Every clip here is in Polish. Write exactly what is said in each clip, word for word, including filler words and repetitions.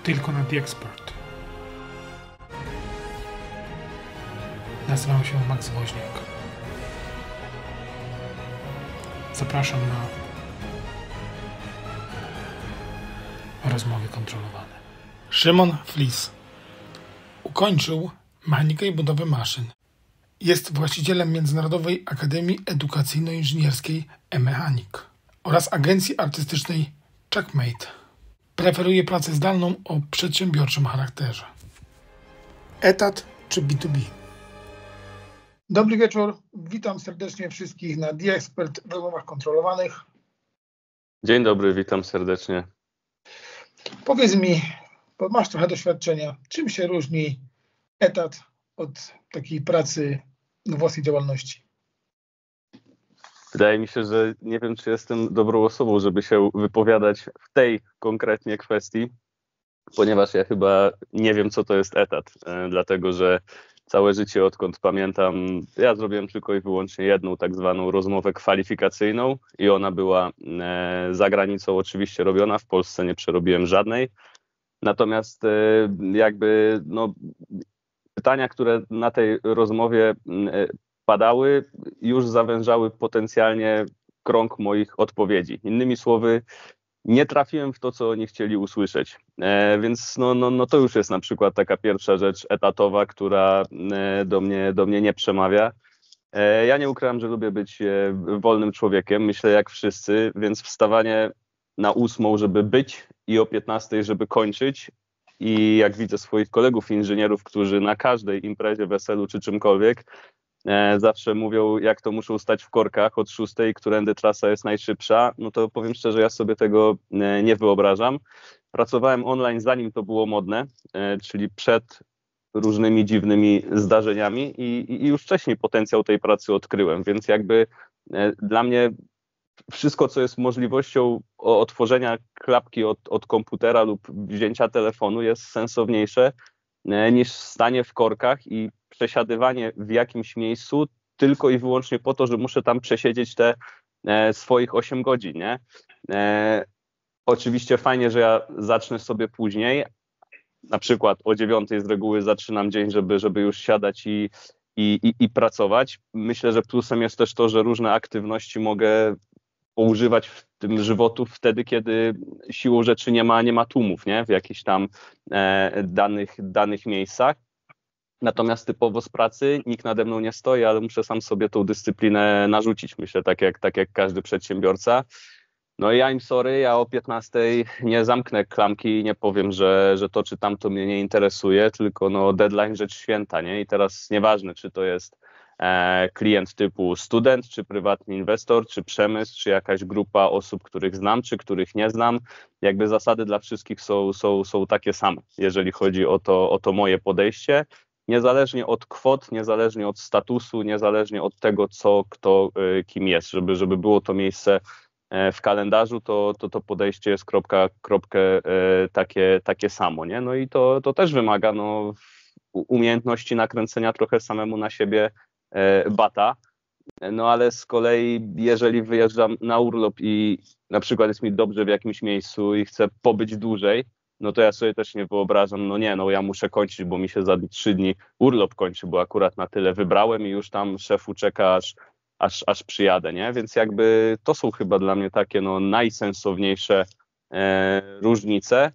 tylko na The Expert. Nazywam się Max Woźniak. Zapraszam na rozmowy kontrolowane. Szymon Flis ukończył mechanikę i budowę maszyn. Jest właścicielem Międzynarodowej Akademii Edukacyjno-Inżynierskiej e-Mechanik oraz agencji artystycznej Checkmate. Preferuje pracę zdalną o przedsiębiorczym charakterze. Etat czy B dwa B? Dobry wieczór. Witam serdecznie wszystkich na The Expert w rozmowach kontrolowanych. Dzień dobry, witam serdecznie. Powiedz mi, bo masz trochę doświadczenia, czym się różni etat od takiej pracy na własnej działalności? Wydaje mi się, że nie wiem, czy jestem dobrą osobą, żeby się wypowiadać w tej konkretnie kwestii, ponieważ ja chyba nie wiem, co to jest etat, e, dlatego że całe życie, odkąd pamiętam, ja zrobiłem tylko i wyłącznie jedną tak zwaną rozmowę kwalifikacyjną i ona była e, za granicą oczywiście robiona, w Polsce nie przerobiłem żadnej. Natomiast e, jakby no, pytania, które na tej rozmowie e, padały, już zawężały potencjalnie krąg moich odpowiedzi. Innymi słowy, nie trafiłem w to, co oni chcieli usłyszeć. E, więc no, no, no to już jest na przykład taka pierwsza rzecz etatowa, która e, do mnie, do mnie nie przemawia. E, ja nie ukrywam, że lubię być e, wolnym człowiekiem, myślę jak wszyscy, więc wstawanie na ósmą, żeby być i o piętnastej, żeby kończyć. I jak widzę swoich kolegów inżynierów, którzy na każdej imprezie, weselu czy czymkolwiek E, zawsze mówią, jak to muszą stać w korkach od szóstej, którędy trasa jest najszybsza, no to powiem szczerze, ja sobie tego e, nie wyobrażam. Pracowałem online zanim to było modne, e, czyli przed różnymi dziwnymi zdarzeniami i, i już wcześniej potencjał tej pracy odkryłem, więc jakby e, dla mnie wszystko, co jest możliwością otworzenia klapki od, od komputera lub wzięcia telefonu jest sensowniejsze e, niż stanie w korkach i przesiadywanie w jakimś miejscu tylko i wyłącznie po to, że muszę tam przesiedzieć te e, swoich osiem godzin, nie? E, oczywiście fajnie, że ja zacznę sobie później, na przykład o dziewiątej z reguły zaczynam dzień, żeby, żeby już siadać i, i, i, i pracować. Myślę, że plusem jest też to, że różne aktywności mogę poużywać w tym żywotu wtedy, kiedy siłą rzeczy nie ma, nie ma tłumów, nie? W jakichś tam e, danych, danych miejscach. Natomiast typowo z pracy nikt nade mną nie stoi, ale muszę sam sobie tą dyscyplinę narzucić, myślę, tak jak, tak jak każdy przedsiębiorca. No i I'm sorry, ja o piętnastej nie zamknę klamki i nie powiem, że, że to czy tamto mnie nie interesuje, tylko no deadline rzecz święta, nie? I teraz nieważne, czy to jest e, klient typu student, czy prywatny inwestor, czy przemysł, czy jakaś grupa osób, których znam, czy których nie znam. Jakby zasady dla wszystkich są, są, są takie same, jeżeli chodzi o to, o to moje podejście. Niezależnie od kwot, niezależnie od statusu, niezależnie od tego, co kto y, kim jest, żeby, żeby było to miejsce y, w kalendarzu, to, to to podejście jest kropka, kropkę y, takie, takie samo, nie? No i to, to też wymaga no, umiejętności nakręcenia trochę samemu na siebie y, bata. No ale z kolei, jeżeli wyjeżdżam na urlop i na przykład jest mi dobrze w jakimś miejscu i chcę pobyć dłużej, no to ja sobie też nie wyobrażam, no nie, no ja muszę kończyć, bo mi się za trzy dni urlop kończy, bo akurat na tyle wybrałem i już tam szefu czeka, aż, aż, aż przyjadę, nie? Więc jakby to są chyba dla mnie takie no najsensowniejsze e, różnice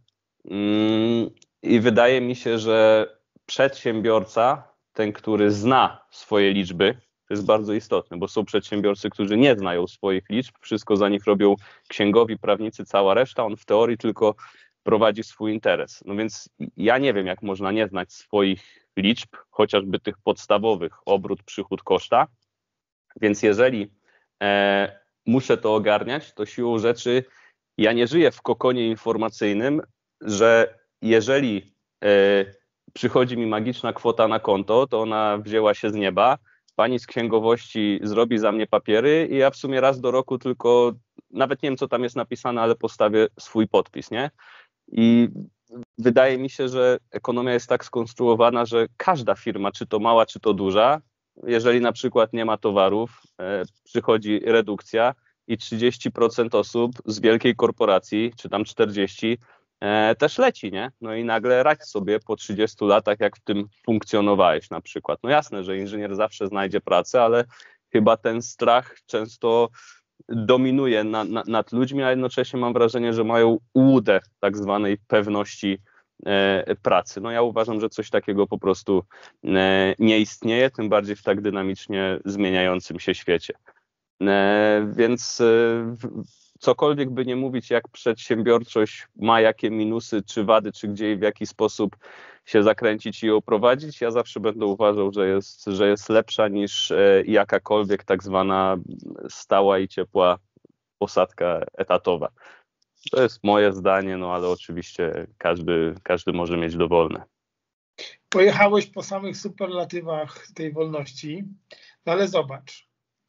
mm, i wydaje mi się, że przedsiębiorca, ten, który zna swoje liczby, to jest bardzo istotne, bo są przedsiębiorcy, którzy nie znają swoich liczb, wszystko za nich robią księgowi, prawnicy, cała reszta, on w teorii tylko prowadzi swój interes. No więc ja nie wiem, jak można nie znać swoich liczb, chociażby tych podstawowych, obrót, przychód, koszta. Więc jeżeli e, muszę to ogarniać, to siłą rzeczy ja nie żyję w kokonie informacyjnym, że jeżeli e, przychodzi mi magiczna kwota na konto, to ona wzięła się z nieba, pani z księgowości zrobi za mnie papiery i ja w sumie raz do roku tylko, nawet nie wiem, co tam jest napisane, ale postawię swój podpis, nie? I wydaje mi się, że ekonomia jest tak skonstruowana, że każda firma, czy to mała, czy to duża, jeżeli na przykład nie ma towarów, e, przychodzi redukcja i trzydzieści procent osób z wielkiej korporacji, czy tam czterdzieści procent, e, też leci, nie? No i nagle radź sobie po trzydziestu latach, jak w tym funkcjonowałeś na przykład. No jasne, że inżynier zawsze znajdzie pracę, ale chyba ten strach często dominuje na, na, nad ludźmi, a jednocześnie mam wrażenie, że mają ułudę tak zwanej pewności e, pracy. No ja uważam, że coś takiego po prostu e, nie istnieje, tym bardziej w tak dynamicznie zmieniającym się świecie. E, więc e, w, cokolwiek by nie mówić, jak przedsiębiorczość ma jakie minusy, czy wady, czy gdzie i w jaki sposób się zakręcić i ją prowadzić, ja zawsze będę uważał, że jest, że jest lepsza niż e, jakakolwiek tak zwana stała i ciepła posadka etatowa. To jest moje zdanie, no ale oczywiście każdy, każdy może mieć dowolne. Pojechałeś po samych superlatywach tej wolności, no ale zobacz,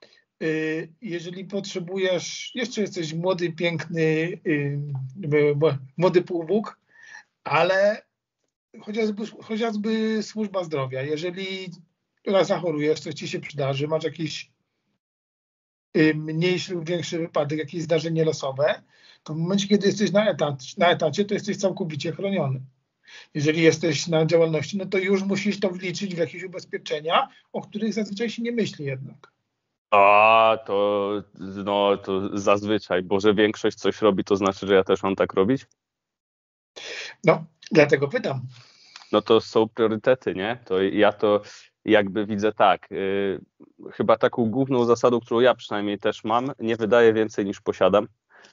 jeżeli potrzebujesz, jeszcze jesteś młody, piękny, młody półbóg, ale chociażby, chociażby służba zdrowia, jeżeli raz zachorujesz, coś ci się przydarzy, masz jakiś mniejszy lub większy wypadek, jakieś zdarzenie losowe, to w momencie, kiedy jesteś na, etat, na etacie, to jesteś całkowicie chroniony. Jeżeli jesteś na działalności, no to już musisz to wliczyć w jakieś ubezpieczenia, o których zazwyczaj się nie myśli jednak. A, to, no, to zazwyczaj, bo że większość coś robi, to znaczy, że ja też mam tak robić? No, dlatego pytam. No to są priorytety, nie? To ja to jakby widzę tak, yy, chyba taką główną zasadą, którą ja przynajmniej też mam, nie wydaję więcej niż posiadam,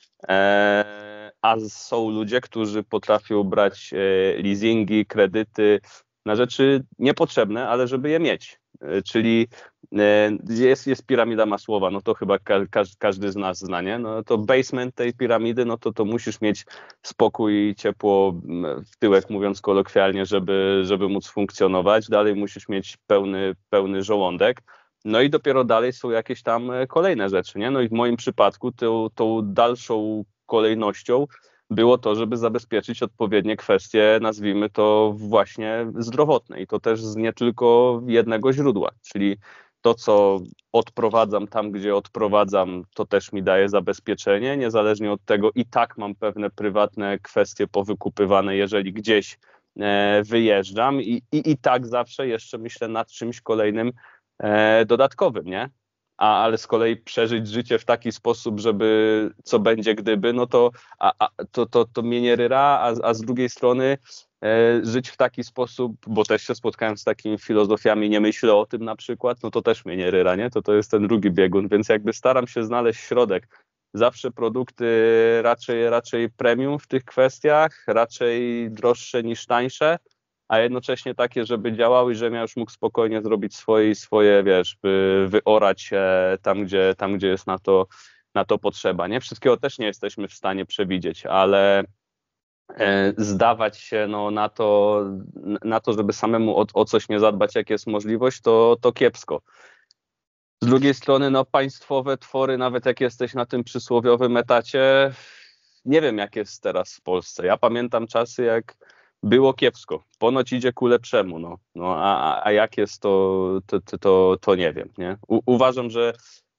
eee, a są ludzie, którzy potrafią brać e, leasingi, kredyty na rzeczy niepotrzebne, ale żeby je mieć. E, czyli e, jest, jest piramida Masłowa, no to chyba ka każdy z nas zna, nie? No to basement tej piramidy, no to, to musisz mieć spokój i ciepło w tyłek, mówiąc kolokwialnie, żeby, żeby móc funkcjonować. Dalej musisz mieć pełny, pełny żołądek. No i dopiero dalej są jakieś tam kolejne rzeczy, nie? No i w moim przypadku tą, tą dalszą kolejnością było to, żeby zabezpieczyć odpowiednie kwestie, nazwijmy to właśnie zdrowotne i to też z nie tylko jednego źródła, czyli to, co odprowadzam tam, gdzie odprowadzam, to też mi daje zabezpieczenie, niezależnie od tego i tak mam pewne prywatne kwestie powykupywane, jeżeli gdzieś e, wyjeżdżam i, i, i tak zawsze jeszcze myślę nad czymś kolejnym e, dodatkowym, nie? A, ale z kolei przeżyć życie w taki sposób, żeby co będzie gdyby, no to, a, a, to, to, to mnie nie ryra, a, a z drugiej strony e, żyć w taki sposób, bo też się spotkałem z takimi filozofiami, nie myślę o tym na przykład, no to też mnie nie ryra, nie? To to jest ten drugi biegun, więc jakby staram się znaleźć środek. Zawsze produkty raczej, raczej premium w tych kwestiach, raczej droższe niż tańsze, a jednocześnie takie, żeby działały i żebym ja już mógł spokojnie zrobić swoje i swoje, wiesz, wy, wyorać e, tam, gdzie, tam, gdzie jest na to, na to potrzeba. Nie? Wszystkiego też nie jesteśmy w stanie przewidzieć, ale e, zdawać się no, na, to, na to, żeby samemu o, o coś nie zadbać, jak jest możliwość, to, to kiepsko. Z drugiej strony, no, państwowe twory, nawet jak jesteś na tym przysłowiowym etacie, nie wiem, jak jest teraz w Polsce. Ja pamiętam czasy, jak było kiepsko. Ponoć idzie ku lepszemu, no. No a, a jak jest, to, to, to, to nie wiem, nie? U, uważam, że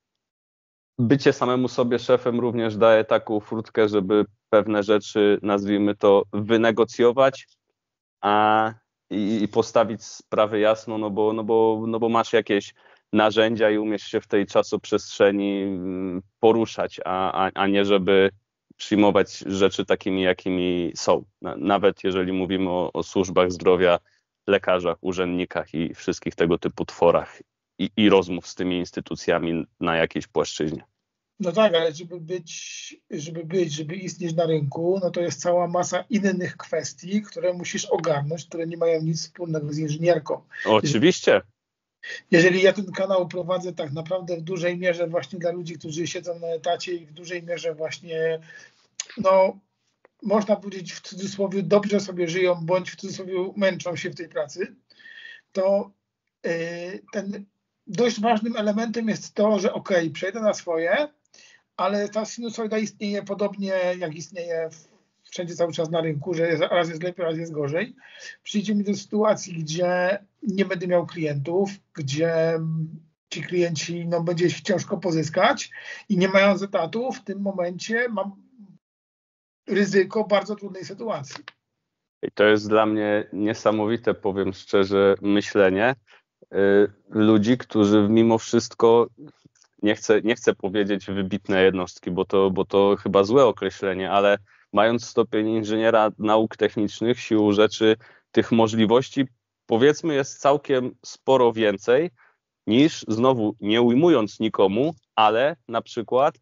bycie samemu sobie szefem również daje taką furtkę, żeby pewne rzeczy, nazwijmy to, wynegocjować a, i, i postawić sprawy jasno, no bo, no, bo, no bo masz jakieś narzędzia i umiesz się w tej czasoprzestrzeni poruszać, a, a, a nie żeby przyjmować rzeczy takimi, jakimi są. Nawet jeżeli mówimy o, o służbach zdrowia, lekarzach, urzędnikach i wszystkich tego typu tworach i, i rozmów z tymi instytucjami na jakiejś płaszczyźnie. No tak, ale żeby być, żeby być, żeby istnieć na rynku, no to jest cała masa innych kwestii, które musisz ogarnąć, które nie mają nic wspólnego z inżynierką. Oczywiście. Jeżeli ja ten kanał prowadzę tak naprawdę w dużej mierze właśnie dla ludzi, którzy siedzą na etacie i w dużej mierze właśnie, no można powiedzieć w cudzysłowie, dobrze sobie żyją, bądź w cudzysłowie męczą się w tej pracy, to yy, ten dość ważnym elementem jest to, że ok, przejdę na swoje, ale ta sinusoida istnieje podobnie jak istnieje wszędzie cały czas na rynku, że raz jest lepiej, raz jest gorzej. Przyjdzie mi do sytuacji, gdzie nie będę miał klientów, gdzie ci klienci no, będzie ich ciężko pozyskać i nie mając etatu, w tym momencie mam ryzyko bardzo trudnej sytuacji. I to jest dla mnie niesamowite, powiem szczerze, myślenie y, ludzi, którzy mimo wszystko, nie chcę, nie chcę powiedzieć wybitne jednostki, bo to, bo to chyba złe określenie, ale mając stopień inżyniera nauk technicznych, siłą rzeczy tych możliwości, powiedzmy, jest całkiem sporo więcej niż, znowu nie ujmując nikomu, ale na przykład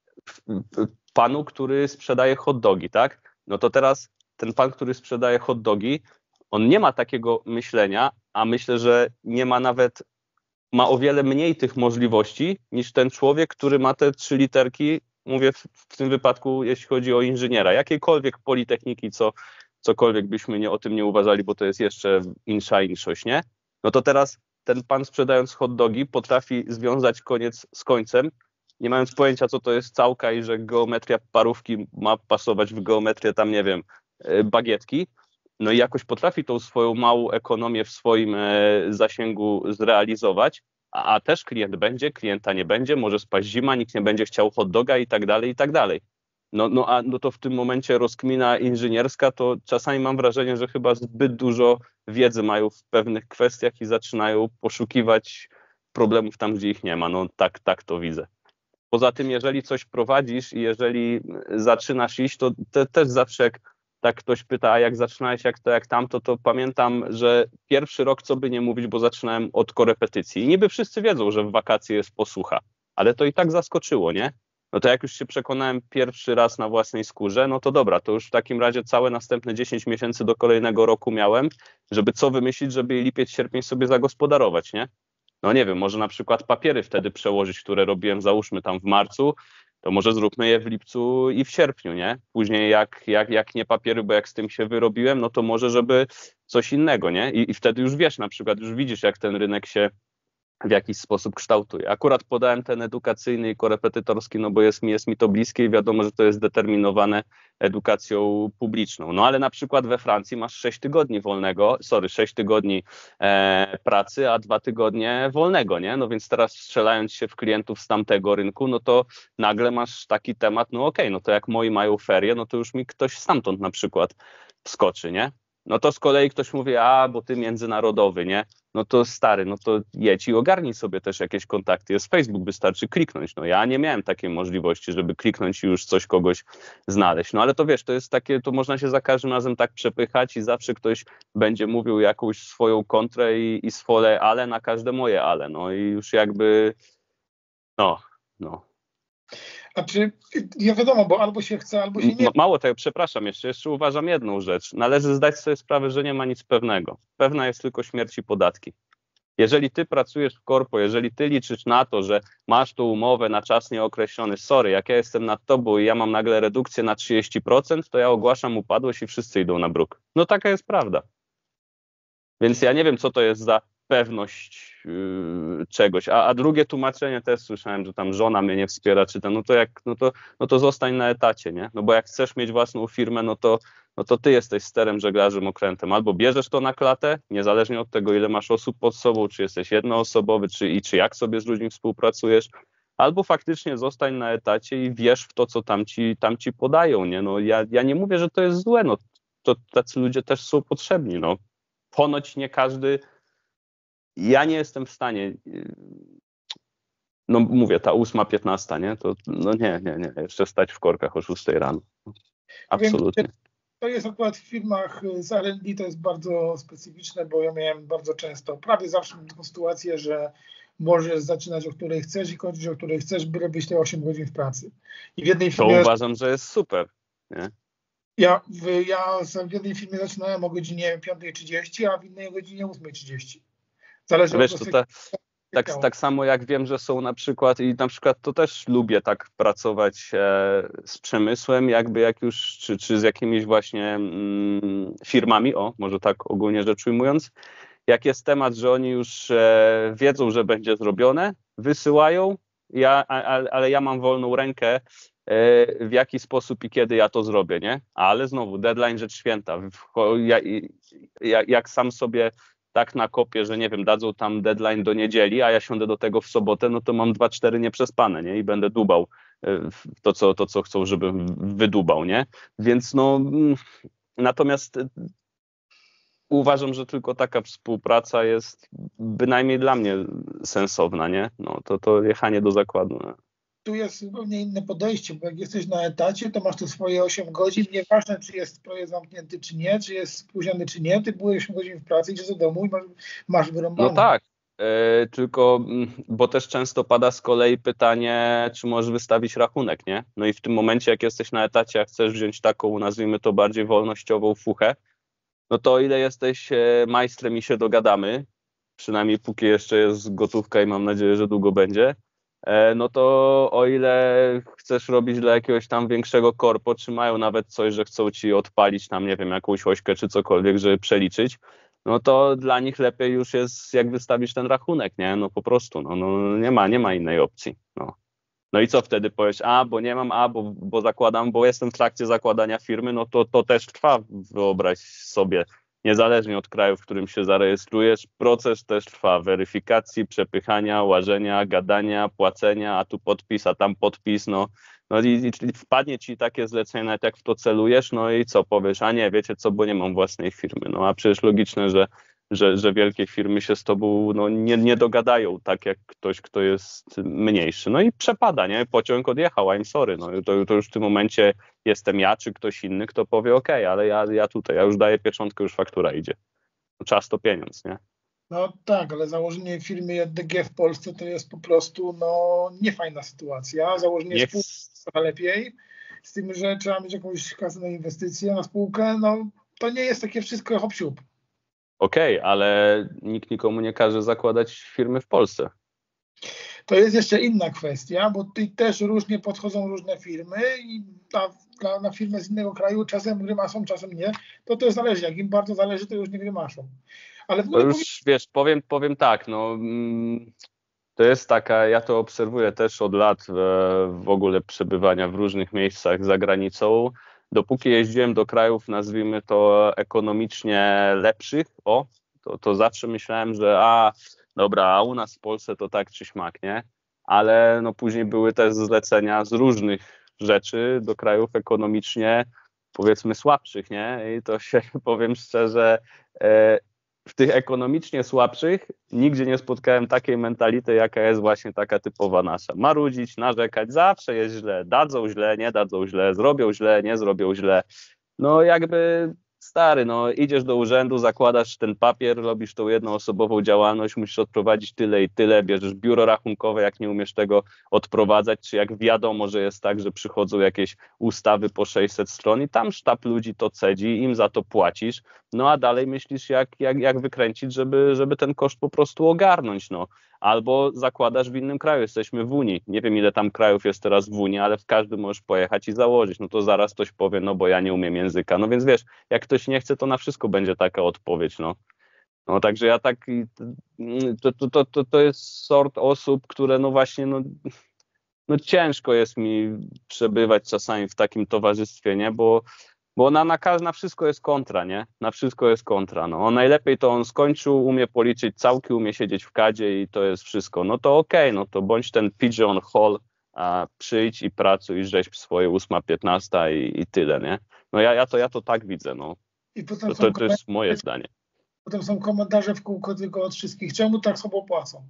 panu, który sprzedaje hot dogi, tak? No to teraz ten pan, który sprzedaje hot dogi, on nie ma takiego myślenia, a myślę, że nie ma nawet, ma o wiele mniej tych możliwości niż ten człowiek, który ma te trzy literki, mówię w, w tym wypadku, jeśli chodzi o inżyniera, jakiejkolwiek politechniki, co, cokolwiek byśmy nie, o tym nie uważali, bo to jest jeszcze insza inszość, nie? No to teraz ten pan sprzedając hot dogi potrafi związać koniec z końcem, nie mając pojęcia, co to jest całka i że geometria parówki ma pasować w geometrię tam, nie wiem, bagietki, no i jakoś potrafi tą swoją małą ekonomię w swoim zasięgu zrealizować, a, a też klient będzie, klienta nie będzie, może spaść zima, nikt nie będzie chciał hot doga i tak dalej, i tak dalej. No, no a no to w tym momencie rozkmina inżynierska, to czasami mam wrażenie, że chyba zbyt dużo wiedzy mają w pewnych kwestiach i zaczynają poszukiwać problemów tam, gdzie ich nie ma. No tak, tak to widzę. Poza tym, jeżeli coś prowadzisz i jeżeli zaczynasz iść, to te, też zawsze jak tak ktoś pyta, a jak zaczynałeś, jak to, jak tamto, to pamiętam, że pierwszy rok, co by nie mówić, bo zaczynałem od korepetycji. I niby wszyscy wiedzą, że w wakacje jest posłucha, ale to i tak zaskoczyło, nie? No to jak już się przekonałem pierwszy raz na własnej skórze, no to dobra, to już w takim razie całe następne dziesięć miesięcy do kolejnego roku miałem, żeby co wymyślić, żeby lipiec, sierpień sobie zagospodarować, nie? No nie wiem, może na przykład papiery wtedy przełożyć, które robiłem, załóżmy tam w marcu, to może zróbmy je w lipcu i w sierpniu, nie? Później jak, jak, jak nie papiery, bo jak z tym się wyrobiłem, no to może żeby coś innego, nie? I, i wtedy już wiesz, na przykład już widzisz, jak ten rynek się w jakiś sposób kształtuje. Akurat podałem ten edukacyjny i korepetytorski, no bo jest mi, jest mi to bliskie i wiadomo, że to jest determinowane edukacją publiczną. No ale na przykład we Francji masz sześć tygodni wolnego, sorry, sześć tygodni e, pracy, a dwa tygodnie wolnego, nie? No więc teraz strzelając się w klientów z tamtego rynku, no to nagle masz taki temat, no okej, okay, no to jak moi mają ferie, no to już mi ktoś stamtąd na przykład wskoczy, nie? No to z kolei ktoś mówi, a bo ty międzynarodowy, nie? No to stary, no to jedź i ogarnij sobie też jakieś kontakty. Jest Facebook, wystarczy kliknąć. No ja nie miałem takiej możliwości, żeby kliknąć i już coś kogoś znaleźć. No ale to wiesz, to jest takie, to można się za każdym razem tak przepychać i zawsze ktoś będzie mówił jakąś swoją kontrę i, i swoje ale na każde moje ale. No i już jakby, no, no. A czy, nie wiadomo, bo albo się chce, albo się nie... Mało tego, przepraszam, jeszcze, jeszcze uważam jedną rzecz. Należy zdać sobie sprawę, że nie ma nic pewnego. Pewna jest tylko śmierć i podatki. Jeżeli ty pracujesz w korpo, jeżeli ty liczysz na to, że masz tu umowę na czas nieokreślony, sorry, jak ja jestem nad tobą i ja mam nagle redukcję na trzydzieści procent, to ja ogłaszam upadłość i wszyscy idą na bruk. No taka jest prawda. Więc ja nie wiem, co to jest za pewność yy, czegoś. A, a drugie tłumaczenie też słyszałem, że tam żona mnie nie wspiera, czy ten, no to jak, no to, no to zostań na etacie, nie? No bo jak chcesz mieć własną firmę, no to, no to ty jesteś sterem, żeglarzem, okrętem. Albo bierzesz to na klatę, niezależnie od tego, ile masz osób pod sobą, czy jesteś jednoosobowy, czy, i czy jak sobie z ludźmi współpracujesz, albo faktycznie zostań na etacie i wierz w to, co tam ci, tam ci podają, nie? No ja, ja nie mówię, że to jest złe, no to tacy ludzie też są potrzebni, no. Ponoć nie każdy, ja nie jestem w stanie, no mówię, ta ósma, piętnasta, nie? To no nie, nie, nie, jeszcze stać w korkach o szóstej rano. Absolutnie. Wiem, to jest akurat w firmach z R and D to jest bardzo specyficzne, bo ja miałem bardzo często, prawie zawsze mam taką sytuację, że możesz zaczynać o której chcesz i kończyć o której chcesz, by robić te osiem godzin w pracy. I w jednej firmie... To uważam, że jest super, nie? Ja w, ja w jednej firmie zaczynałem o godzinie piąta trzydzieści, a w innej o godzinie ósma trzydzieści. Zależy Wiesz, od to ta, tak, tak samo jak wiem, że są na przykład, i na przykład to też lubię tak pracować e, z przemysłem, jakby jak już, czy, czy z jakimiś właśnie mm, firmami, o, może tak ogólnie rzecz ujmując, jak jest temat, że oni już e, wiedzą, że będzie zrobione, wysyłają, ja, a, ale ja mam wolną rękę, w jaki sposób i kiedy ja to zrobię, nie? Ale znowu, deadline rzecz święta. Jak, jak sam sobie tak nakopię, że nie wiem, dadzą tam deadline do niedzieli, a ja siądę do tego w sobotę, no to mam dwa cztery nieprzespane, nie? I będę dubał to, co, to, co chcą, żebym wydubał, nie? Więc no, natomiast uważam, że tylko taka współpraca jest bynajmniej dla mnie sensowna, nie? No to, to jechanie do zakładu. Nie? Tu jest zupełnie inne podejście, bo jak jesteś na etacie, to masz tu swoje osiem godzin, nieważne czy jest projekt zamknięty czy nie, czy jest spóźniony czy nie, ty byłeś osiem godzin w pracy, idziesz do domu i masz, masz wyrąbane. No tak, yy, tylko, bo też często pada z kolei pytanie, czy możesz wystawić rachunek, nie? No i w tym momencie, jak jesteś na etacie, a chcesz wziąć taką, nazwijmy to bardziej wolnościową fuchę, no to o ile jesteś majstrem i się dogadamy, przynajmniej póki jeszcze jest gotówka i mam nadzieję, że długo będzie, no to o ile chcesz robić dla jakiegoś tam większego korpo, czy mają nawet coś, że chcą ci odpalić tam, nie wiem, jakąś ośkę czy cokolwiek, żeby przeliczyć, no to dla nich lepiej już jest, jak wystawić ten rachunek, nie? No po prostu, no, no nie ma, nie ma innej opcji, no. No i co wtedy powiesz, a, bo nie mam, a, bo, bo zakładam, bo jestem w trakcie zakładania firmy, no to to też trwa, wyobraź sobie, niezależnie od kraju, w którym się zarejestrujesz, proces też trwa, weryfikacji, przepychania, łażenia, gadania, płacenia, a tu podpis, a tam podpis, no, no i, i wpadnie ci takie zlecenie, nawet jak w to celujesz, no i co powiesz, a nie, wiecie co, bo nie mam własnej firmy, no a przecież logiczne, że Że, że wielkie firmy się z tobą no, nie, nie dogadają tak jak ktoś, kto jest mniejszy. No i przepada, nie? Pociąg odjechał, I'm sorry. No, to, to już w tym momencie jestem ja czy ktoś inny, kto powie ok, ale ja, ja tutaj, ja już daję pieczątkę, już faktura idzie. No, czas to pieniądz, nie? No tak, ale założenie firmy J D G w Polsce to jest po prostu no, niefajna sytuacja. Założenie Nie spółki jest lepiej, z tym, że trzeba mieć jakąś kasę na inwestycje, na spółkę, no to nie jest takie wszystko hop-siup. Okej, okay, ale nikt nikomu nie każe zakładać firmy w Polsce. To jest jeszcze inna kwestia, bo tutaj też różnie podchodzą różne firmy i na, na, na firmę z innego kraju czasem grymaszą, czasem nie. To też zależy. Jak im bardzo zależy, to już nie grymaszą. Ale w ogóle to już, powiem... wiesz, powiem, powiem tak, no to jest taka, ja to obserwuję też od lat w, w ogóle przebywania w różnych miejscach za granicą. Dopóki jeździłem do krajów, nazwijmy to ekonomicznie lepszych, o, to, to zawsze myślałem, że a, dobra, a u nas w Polsce to tak czy śmak, nie? Ale no później były też zlecenia z różnych rzeczy do krajów ekonomicznie, powiedzmy, słabszych, nie? I to się, powiem szczerze, e, w tych ekonomicznie słabszych nigdzie nie spotkałem takiej mentality, jaka jest właśnie taka typowa nasza. Marudzić, narzekać, zawsze jest źle, dadzą źle, nie dadzą źle, zrobią źle, nie zrobią źle. No jakby stary, no idziesz do urzędu, zakładasz ten papier, robisz tą jednoosobową działalność, musisz odprowadzić tyle i tyle, bierzesz biuro rachunkowe, jak nie umiesz tego odprowadzać, czy jak wiadomo, że jest tak, że przychodzą jakieś ustawy po sześćset stron i tam sztab ludzi to cedzi, im za to płacisz, no a dalej myślisz, jak, jak, jak wykręcić, żeby, żeby ten koszt po prostu ogarnąć, no. Albo zakładasz w innym kraju, jesteśmy w Unii, nie wiem ile tam krajów jest teraz w Unii, ale w każdym możesz pojechać i założyć, no to zaraz ktoś powie, no bo ja nie umiem języka, no więc wiesz, jak ktoś nie chce, to na wszystko będzie taka odpowiedź, no. No także ja tak, to, to, to, to, to jest sort osób, które no właśnie, no, no ciężko jest mi przebywać czasami w takim towarzystwie, nie, bo Bo na, na, na wszystko jest kontra, nie? Na wszystko jest kontra. No. On najlepiej to on skończył, umie policzyć całki, umie siedzieć w kadzie i to jest wszystko. No to okej, okay, no to bądź ten pigeon hole, a przyjdź i pracuj i rzeźb swoje ósma piętnasta i, i tyle, nie? No ja, ja, to, ja to tak widzę, no. I potem to, to, to jest moje zdanie. Potem są komentarze w kółko tylko od wszystkich. Czemu tak słabo płacą?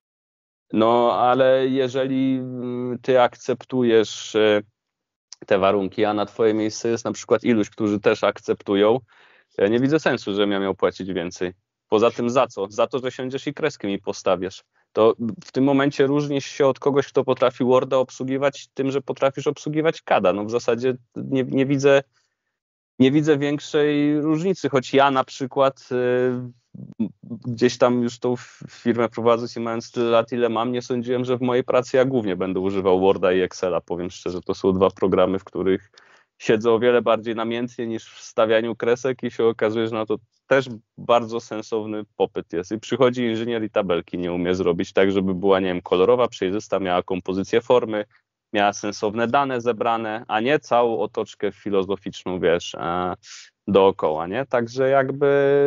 No, ale jeżeli ty akceptujesz te warunki, a na twoje miejsce jest na przykład iluś, którzy też akceptują, ja nie widzę sensu, żebym ja miał płacić więcej. Poza tym za co? Za to, że siądziesz i kreskę mi postawiasz. To w tym momencie różnisz się od kogoś, kto potrafi Worda obsługiwać tym, że potrafisz obsługiwać kada. No w zasadzie nie, nie widzę nie widzę większej różnicy, choć ja na przykład y, gdzieś tam już tą firmę prowadząc i mając tyle lat, ile mam, nie sądziłem, że w mojej pracy ja głównie będę używał Worda i Excela. Powiem szczerze, to są dwa programy, w których siedzę o wiele bardziej namiętnie niż w stawianiu kresek i się okazuje, że na to też bardzo sensowny popyt jest. I przychodzi inżynier i tabelki nie umie zrobić tak, żeby była, nie wiem, kolorowa, przejrzysta, miała kompozycję formy, miała sensowne dane zebrane, a nie całą otoczkę filozoficzną, wiesz, e, dookoła, nie? Także jakby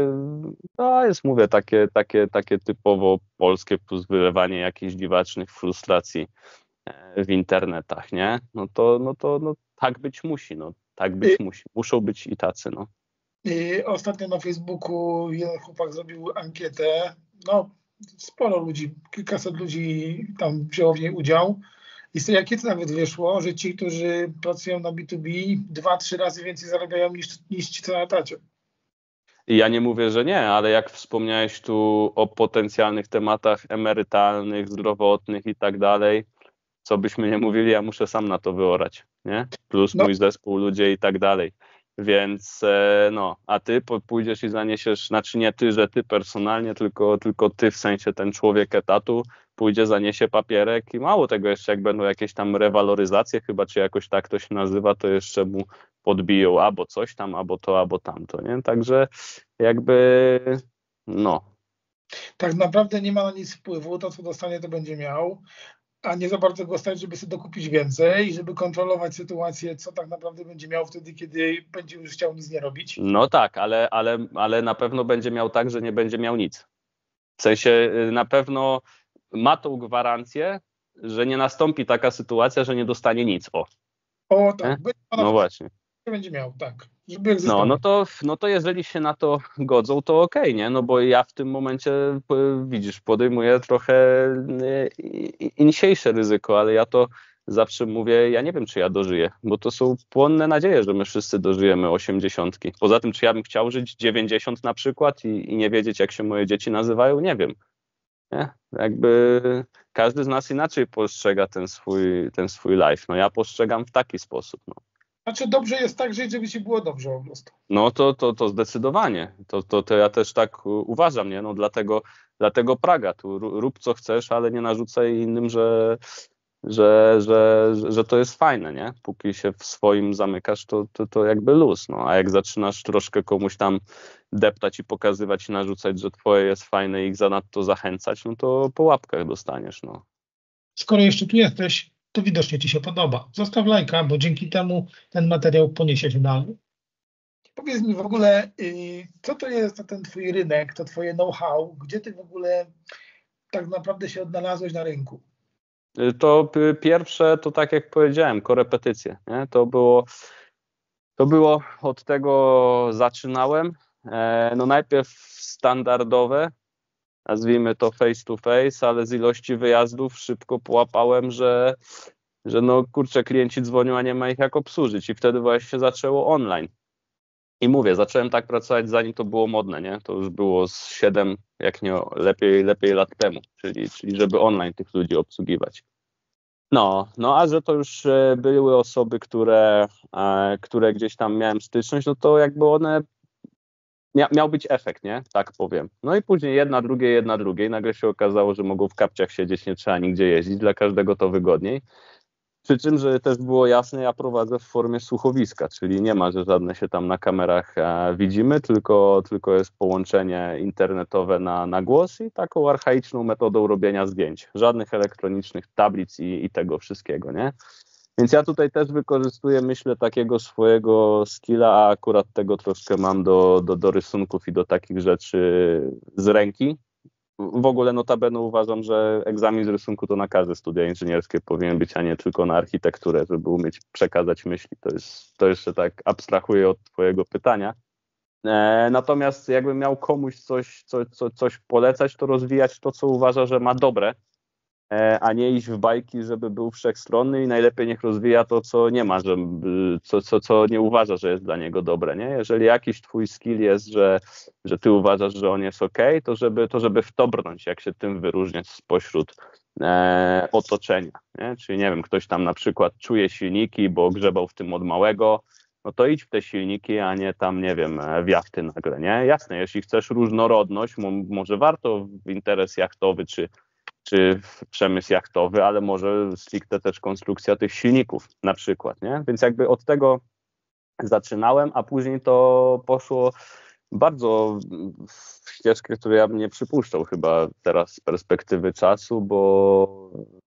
to jest, mówię, takie, takie, takie typowo polskie plus wylewanie jakichś dziwacznych frustracji w internetach, nie? No to, no to no, tak być musi, no. Tak być I, musi. Muszą być i tacy, no. i ostatnio na Facebooku jeden chłopak zrobił ankietę, no sporo ludzi, kilkaset ludzi tam wzięło w niej udział. I z tej ankiety nawet wyszło, że ci, którzy pracują na B dwa B, dwa, trzy razy więcej zarabiają niż, niż ci, co na etacie. I ja nie mówię, że nie, ale jak wspomniałeś tu o potencjalnych tematach emerytalnych, zdrowotnych i tak dalej, co byśmy nie mówili, ja muszę sam na to wyorać, nie? Plus No, mój zespół, ludzie i tak dalej. Więc e, no, a ty po- pójdziesz i zaniesiesz, znaczy nie ty, że ty personalnie, tylko, tylko ty w sensie ten człowiek etatu pójdzie, zaniesie papierek i mało tego jeszcze, jak będą jakieś tam rewaloryzacje chyba, czy jakoś tak to się nazywa, to jeszcze mu podbiją albo coś tam, albo to, albo tamto, nie? Także jakby no. tak naprawdę nie ma na nic wpływu, to co dostanie, to będzie miał, a nie za bardzo go stać, żeby sobie dokupić więcej i żeby kontrolować sytuację, co tak naprawdę będzie miał wtedy, kiedy będzie już chciał nic nie robić. No tak, ale, ale, ale na pewno będzie miał tak, że nie będzie miał nic. W sensie y, na pewno ma tą gwarancję, że nie nastąpi taka sytuacja, że nie dostanie nic. O, O nie? tak, będzie, No właśnie. będzie miał, tak, żeby No, egzystował. no, to, no to jeżeli się na to godzą, to okej, nie? No bo ja w tym momencie, y, widzisz, podejmuję trochę y, y, insiejsze ryzyko, ale ja to zawsze mówię, ja nie wiem, czy ja dożyję, bo to są płonne nadzieje, że my wszyscy dożyjemy osiemdziesiątki. Poza tym, czy ja bym chciał żyć dziewięćdziesiąt na przykład i, i nie wiedzieć, jak się moje dzieci nazywają, nie wiem. Nie? Jakby każdy z nas inaczej postrzega ten swój, ten swój life. No ja postrzegam w taki sposób. No, Znaczy dobrze jest tak żyć, żeby ci było dobrze po prostu. no to, to, to zdecydowanie. To, to, to ja też tak uważam, nie? No dlatego, dlatego Praga. Tu rób co chcesz, ale nie narzucaj innym, że, że, że, że to jest fajne, nie? Póki się w swoim zamykasz, to, to, to jakby luz. No. A jak zaczynasz troszkę komuś tam deptać i pokazywać i narzucać, że twoje jest fajne i ich zanadto zachęcać, no to po łapkach dostaniesz, no. Skoro jeszcze tu jesteś, to widocznie ci się podoba. Zostaw lajka, bo dzięki temu ten materiał poniesie się dalej. Powiedz mi w ogóle, yy, co to jest ten twój rynek, to twoje know-how, gdzie ty w ogóle tak naprawdę się odnalazłeś na rynku? To p- pierwsze, to tak jak powiedziałem, korepetycje, nie? To było, to było od tego zaczynałem. E, no najpierw standardowe, nazwijmy to face to face, ale z ilości wyjazdów szybko połapałem, że, że no kurczę, klienci dzwonią, a nie ma ich jak obsłużyć i wtedy właśnie się zaczęło online. I mówię, zacząłem tak pracować, zanim to było modne, nie? To już było z siedem, jak nie lepiej, lepiej lat temu, czyli, czyli żeby online tych ludzi obsługiwać. No, no a że to już e, były osoby, które, e, które gdzieś tam miałem styczność, no to jakby one, mia, miał być efekt, nie? Tak powiem. No i później jedna drugiej, jedna drugiej. Nagle się okazało, że mogą w kapciach siedzieć, nie trzeba nigdzie jeździć, dla każdego to wygodniej. Przy czym, że też było jasne, ja prowadzę w formie słuchowiska, czyli nie ma, że żadne się tam na kamerach e, widzimy, tylko, tylko jest połączenie internetowe na, na głos i taką archaiczną metodą robienia zdjęć. Żadnych elektronicznych tablic i, i tego wszystkiego, nie? Więc ja tutaj też wykorzystuję, myślę, takiego swojego skilla, a akurat tego troszkę mam do, do, do rysunków i do takich rzeczy z ręki. W ogóle notabene uważam, że egzamin z rysunku to na każde studia inżynierskie powinien być, a nie tylko na architekturę, żeby umieć przekazać myśli. To jest, to jeszcze tak abstrahuję od twojego pytania. E, natomiast jakbym miał komuś coś, co, co, coś polecać, to rozwijać to, co uważa, że ma dobre, e, a nie iść w bajki, żeby był wszechstronny i najlepiej niech rozwija to, co nie ma, że, co, co, co nie uważa, że jest dla niego dobre, nie? Jeżeli jakiś twój skill jest, że, że ty uważasz, że on jest ok, to żeby, to żeby w to brnąć, jak się tym wyróżniać spośród e, otoczenia, nie? Czyli nie wiem, ktoś tam na przykład czuje silniki, bo grzebał w tym od małego, no to idź w te silniki, a nie tam, nie wiem, w jachty nagle, nie? Jasne, jeśli chcesz różnorodność, mo, może warto w interes jachtowy, czy czy w przemysł jachtowy, ale może stricte też konstrukcja tych silników na przykład, nie? Więc jakby od tego zaczynałem, a później to poszło bardzo w ścieżkę, której ja bym nie przypuszczał chyba teraz z perspektywy czasu, bo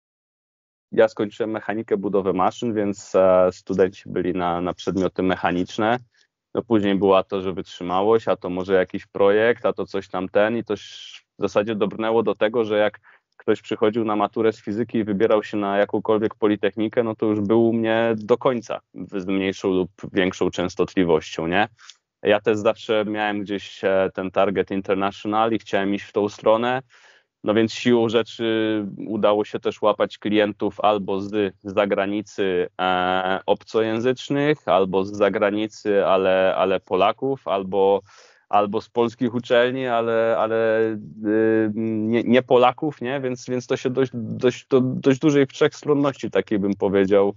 ja skończyłem mechanikę, budowę maszyn, więc studenci byli na, na przedmioty mechaniczne. No później była to, że wytrzymałość, a to może jakiś projekt, a to coś tam ten i to w zasadzie dobrnęło do tego, że jak ktoś przychodził na maturę z fizyki i wybierał się na jakąkolwiek politechnikę, no to już był u mnie do końca z mniejszą lub większą częstotliwością, nie? Ja też zawsze miałem gdzieś ten target international i chciałem iść w tą stronę, no więc siłą rzeczy udało się też łapać klientów albo z zagranicy e, obcojęzycznych, albo z zagranicy, ale, ale Polaków, albo albo z polskich uczelni, ale, ale yy, nie, nie Polaków, nie? Więc, więc to się dość, dość, do dość dużej wszechstronności, takiej bym powiedział,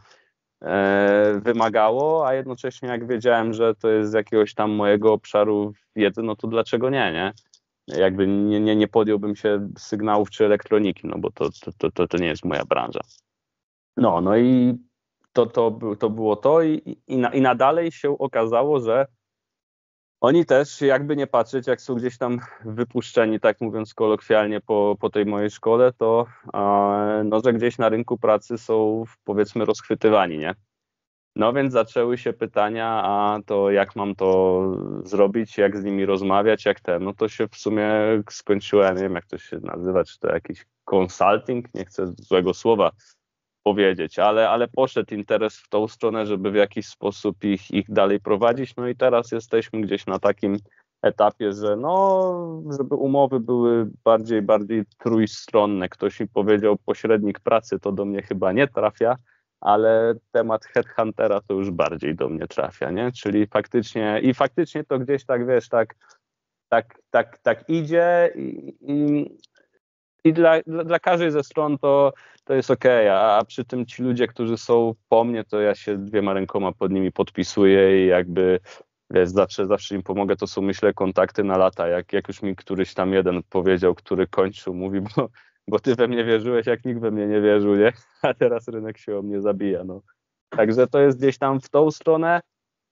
e, wymagało, a jednocześnie jak wiedziałem, że to jest z jakiegoś tam mojego obszaru wiedzy, no to dlaczego nie, nie? Jakby nie, nie, nie podjąłbym się sygnałów czy elektroniki, no bo to, to, to, to nie jest moja branża. No, no i to, to, to było to i, i, na, i nadalej się okazało, że oni też, jakby nie patrzeć, jak są gdzieś tam wypuszczeni, tak mówiąc kolokwialnie, po, po tej mojej szkole, to no, że gdzieś na rynku pracy są, powiedzmy, rozchwytywani, nie? No więc zaczęły się pytania, a to jak mam to zrobić, jak z nimi rozmawiać, jak ten, no to się w sumie skończyło, ja nie wiem jak to się nazywa, czy to jakiś consulting, nie chcę złego słowa powiedzieć, ale, ale poszedł interes w tą stronę, żeby w jakiś sposób ich, ich dalej prowadzić, no i teraz jesteśmy gdzieś na takim etapie, że no, żeby umowy były bardziej, bardziej trójstronne. Ktoś mi powiedział, pośrednik pracy to do mnie chyba nie trafia, ale temat headhuntera to już bardziej do mnie trafia, nie? Czyli faktycznie, i faktycznie to gdzieś tak, wiesz, tak, tak, tak, tak idzie i, i, i dla, dla, dla każdej ze stron to, to jest okej, okay, a, a przy tym ci ludzie, którzy są po mnie, to ja się dwiema rękoma pod nimi podpisuję i jakby, wiesz, zawsze, zawsze im pomogę, to są, myślę, kontakty na lata, jak, jak już mi któryś tam jeden powiedział, który kończył, mówi, bo bo ty we mnie wierzyłeś, jak nikt we mnie nie wierzył, nie? A teraz rynek się o mnie zabija, no. Także to jest gdzieś tam w tą stronę.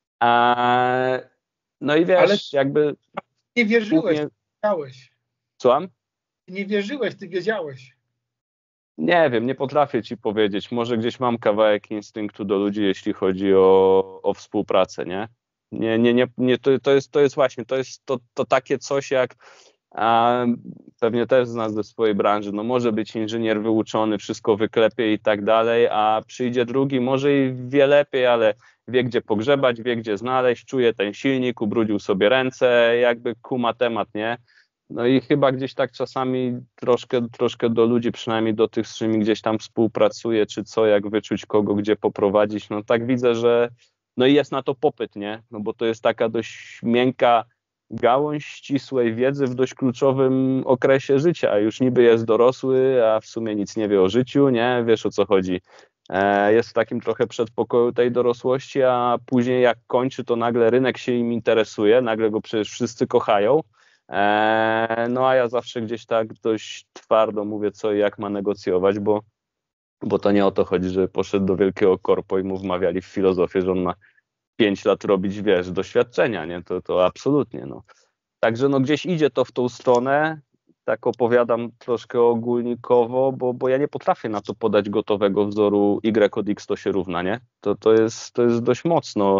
A, no i wiesz, Ale jakby... nie wierzyłeś, głównie... wiedziałeś. Słucham? Nie wierzyłeś, ty wiedziałeś. Nie wiem, nie potrafię ci powiedzieć. Może gdzieś mam kawałek instynktu do ludzi, jeśli chodzi o, o współpracę, nie? Nie, nie, nie, nie to, to, jest, to jest właśnie, to jest to, to takie coś jak... A pewnie też z nas ze swojej branży, no może być inżynier wyuczony, wszystko wyklepie i tak dalej, a przyjdzie drugi, może i wie lepiej, ale wie gdzie pogrzebać, wie gdzie znaleźć, czuje ten silnik, ubrudził sobie ręce, jakby kuma temat, nie? No i chyba gdzieś tak czasami troszkę, troszkę do ludzi, przynajmniej do tych, z którymi gdzieś tam współpracuję, czy co, jak wyczuć kogo, gdzie poprowadzić, no tak widzę, że no i jest na to popyt, nie? No bo to jest taka dość miękka gałąź ścisłej wiedzy w dość kluczowym okresie życia. A już niby jest dorosły, a w sumie nic nie wie o życiu, nie? Wiesz o co chodzi. E, jest w takim trochę przedpokoju tej dorosłości, a później jak kończy, to nagle rynek się im interesuje, nagle go przecież wszyscy kochają. E, no a ja zawsze gdzieś tak dość twardo mówię, co i jak ma negocjować, bo, bo to nie o to chodzi, że poszedł do wielkiego korpo i mu wmawiali w filozofię, że on ma pięć lat robić, wiesz, doświadczenia, nie? To, to absolutnie, no. Także no gdzieś idzie to w tą stronę, tak opowiadam troszkę ogólnikowo, bo, bo ja nie potrafię na to podać gotowego wzoru Y od X to się równa, nie? To, to, jest, to jest dość mocno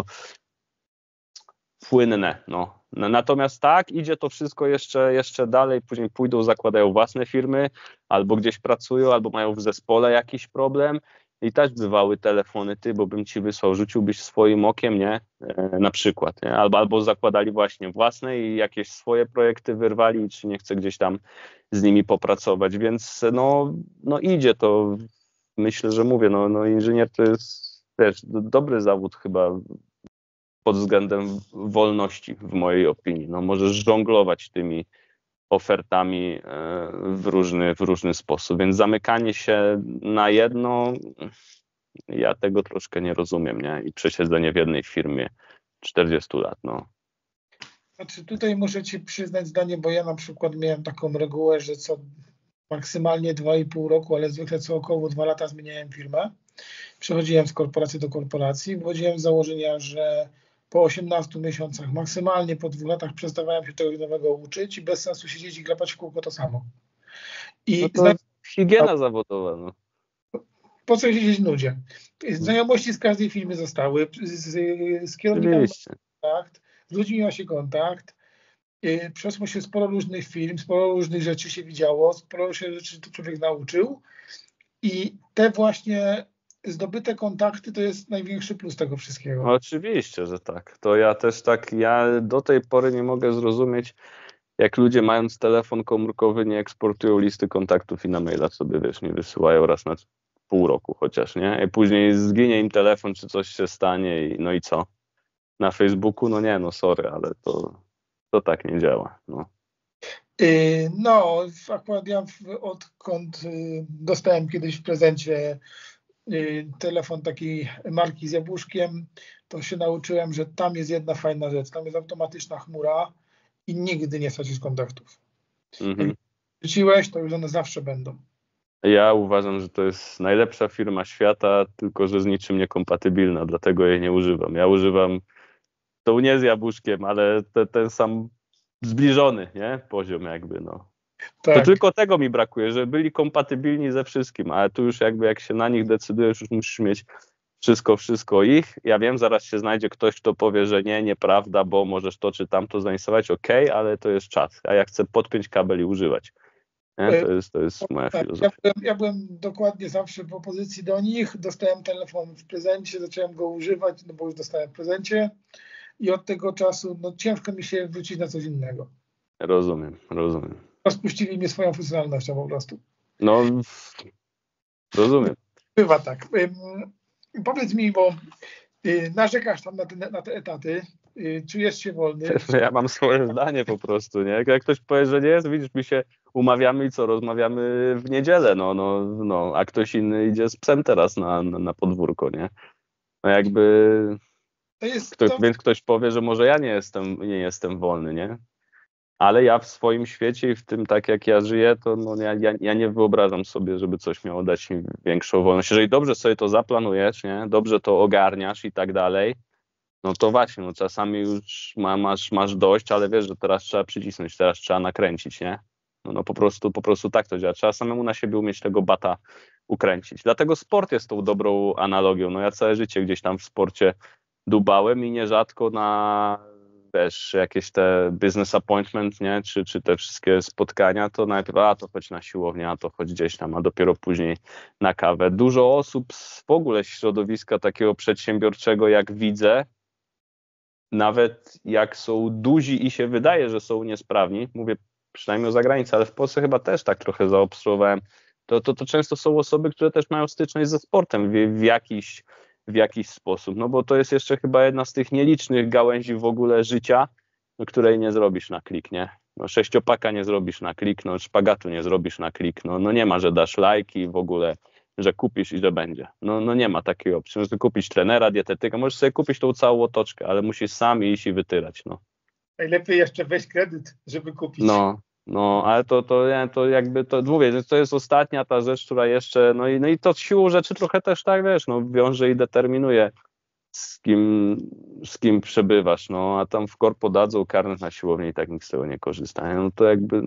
płynne, no. Natomiast tak, idzie to wszystko jeszcze, jeszcze dalej, później pójdą, zakładają własne firmy, albo gdzieś pracują, albo mają w zespole jakiś problem. I też bywały telefony, ty, bo bym ci wysłał, rzuciłbyś swoim okiem, nie? E, na przykład, nie? Albo, albo zakładali właśnie własne i jakieś swoje projekty wyrwali, czy nie chcę gdzieś tam z nimi popracować, więc no, no idzie to. Myślę, że mówię, no, no inżynier to jest też dobry zawód chyba pod względem wolności, w mojej opinii. No możesz żonglować tymi ofertami w różny, w różny sposób, więc zamykanie się na jedno, ja tego troszkę nie rozumiem, nie? I przesiedzenie w jednej firmie czterdzieści lat, no. Znaczy tutaj muszę ci przyznać zdanie, bo ja na przykład miałem taką regułę, że co maksymalnie dwa i pół roku, ale zwykle co około dwa lata zmieniałem firmę. Przechodziłem z korporacji do korporacji, wychodziłem z założenia, że po osiemnastu miesiącach, maksymalnie po dwóch latach przestawałem się tego nowego uczyć i bez sensu siedzieć i klepać w kółko to samo. I no to higiena zawodowa, no. Po co siedzieć nudzie? Znajomości z każdej firmy zostały, z, z kierownikami ma się kontakt, z ludźmi ma się kontakt. Yy, przeszło się sporo różnych firm, sporo różnych rzeczy się widziało, sporo się rzeczy tu człowiek nauczył i te właśnie zdobyte kontakty to jest największy plus tego wszystkiego. No, oczywiście, że tak. To ja też tak, ja do tej pory nie mogę zrozumieć, jak ludzie mając telefon komórkowy nie eksportują listy kontaktów i na maila sobie, wiesz, nie wysyłają raz na pół roku chociaż, nie? I później zginie im telefon, czy coś się stanie i no i co? Na Facebooku? No nie, no sorry, ale to, to tak nie działa, no. Yy, no, akurat ja w, odkąd yy, dostałem kiedyś w prezencie yy, telefon takiej marki z jabłuszkiem, to się nauczyłem, że tam jest jedna fajna rzecz, tam jest automatyczna chmura i nigdy nie stracisz kontaktów. Mhm. Jak wróciłeś, to już one zawsze będą. Ja uważam, że to jest najlepsza firma świata, tylko że z niczym niekompatybilna, dlatego jej nie używam. Ja używam, to nie z jabłuszkiem, ale te, ten sam zbliżony, nie? Poziom jakby, no. Tak. To tylko tego mi brakuje, że byli kompatybilni ze wszystkim, ale tu już jakby jak się na nich decydujesz, już musisz mieć wszystko, wszystko ich. Ja wiem, zaraz się znajdzie ktoś, kto powie, że nie, nieprawda, bo możesz to czy tamto zainstalować, okej, okay, ale to jest czas. A ja chcę podpiąć kabel i używać. Nie? To jest, to jest moja Tak, filozofia. ja byłem, ja byłem dokładnie zawsze w opozycji do nich. Dostałem telefon w prezencie, zacząłem go używać, no bo już dostałem w prezencie i od tego czasu no, ciężko mi się wrócić na coś innego. Rozumiem, rozumiem. Rozpuścili mnie swoją funkcjonalnością po prostu. No, rozumiem. Bywa tak. Ym, powiedz mi, bo y, narzekasz tam na te, na te etaty, y, czujesz się wolny. Ja mam swoje zdanie po prostu, nie? Jak ktoś powie, że nie jest, widzisz, my się umawiamy i co, rozmawiamy w niedzielę, no, no, no, a ktoś inny idzie z psem teraz na, na, na podwórko, nie? No jakby, To jest ktoś, to, więc ktoś powie, że może ja nie jestem, nie jestem wolny, nie? Ale ja w swoim świecie i w tym, tak jak ja żyję, to no, ja, ja, ja nie wyobrażam sobie, żeby coś miało dać mi większą wolność. Jeżeli dobrze sobie to zaplanujesz, nie? Dobrze to ogarniasz i tak dalej, no to właśnie, no czasami już ma, masz, masz dość, ale wiesz, że teraz trzeba przycisnąć, teraz trzeba nakręcić, nie? No, no po prostu, po prostu tak to działa. Trzeba samemu na siebie umieć tego bata ukręcić. Dlatego sport jest tą dobrą analogią. No ja całe życie gdzieś tam w sporcie dubałem i nierzadko na, wiesz, jakieś te business appointment, nie? Czy, czy te wszystkie spotkania, to najpierw, a to chodź na siłownię, a to chodź gdzieś tam, a dopiero później na kawę. Dużo osób z w ogóle środowiska takiego przedsiębiorczego, jak widzę, nawet jak są duzi i się wydaje, że są niesprawni, mówię przynajmniej o zagranicy, ale w Polsce chyba też tak trochę zaobserwowałem, to, to, to często są osoby, które też mają styczność ze sportem w, w, jakiś, w jakiś sposób, no bo to jest jeszcze chyba jedna z tych nielicznych gałęzi w ogóle życia, no, której nie zrobisz na klik, nie? No, sześciopaka nie zrobisz na klik, no, szpagatu nie zrobisz na klik, no, no nie ma, że dasz lajki i w ogóle, że kupisz i że będzie. No, no nie ma takiej opcji. Możesz kupić trenera, dietetyka, możesz sobie kupić tą całą otoczkę, ale musisz sam iść i wytyrać. No, najlepiej jeszcze weź kredyt, żeby kupić. no, no ale to, to, to jakby, to mówię, że to jest ostatnia ta rzecz, która jeszcze, no i, no i to siłą rzeczy trochę też tak, wiesz, no wiąże i determinuje, z kim, z kim przebywasz, no a tam w korpo dadzą karnet na siłownię i tak nikt z tego nie korzysta. No to jakby...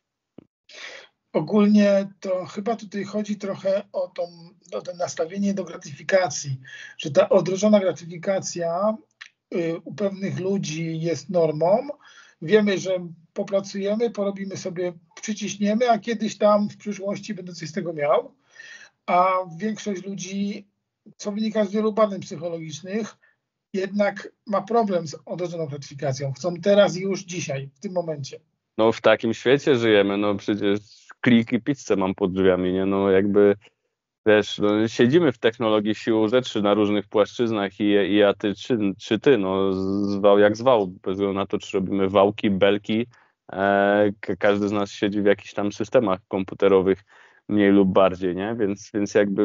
Ogólnie to chyba tutaj chodzi trochę o, tą, o to nastawienie do gratyfikacji, że ta odrożona gratyfikacja y, u pewnych ludzi jest normą. Wiemy, że popracujemy, porobimy sobie, przyciśniemy, a kiedyś tam w przyszłości będę coś z tego miał. A większość ludzi, co wynika z wielu badań psychologicznych, jednak ma problem z odrodzoną gratyfikacją. Chcą teraz, już dzisiaj, w tym momencie. No w takim świecie żyjemy, no przecież klik i pizzę mam pod drzwiami, nie? No jakby, wiesz, no, siedzimy w technologii siłą rzeczy na różnych płaszczyznach i, i ja ty, czy, czy ty, no zwał jak zwał, bez względu na to, czy robimy wałki, belki, e, każdy z nas siedzi w jakichś tam systemach komputerowych mniej lub bardziej, nie? Więc, więc jakby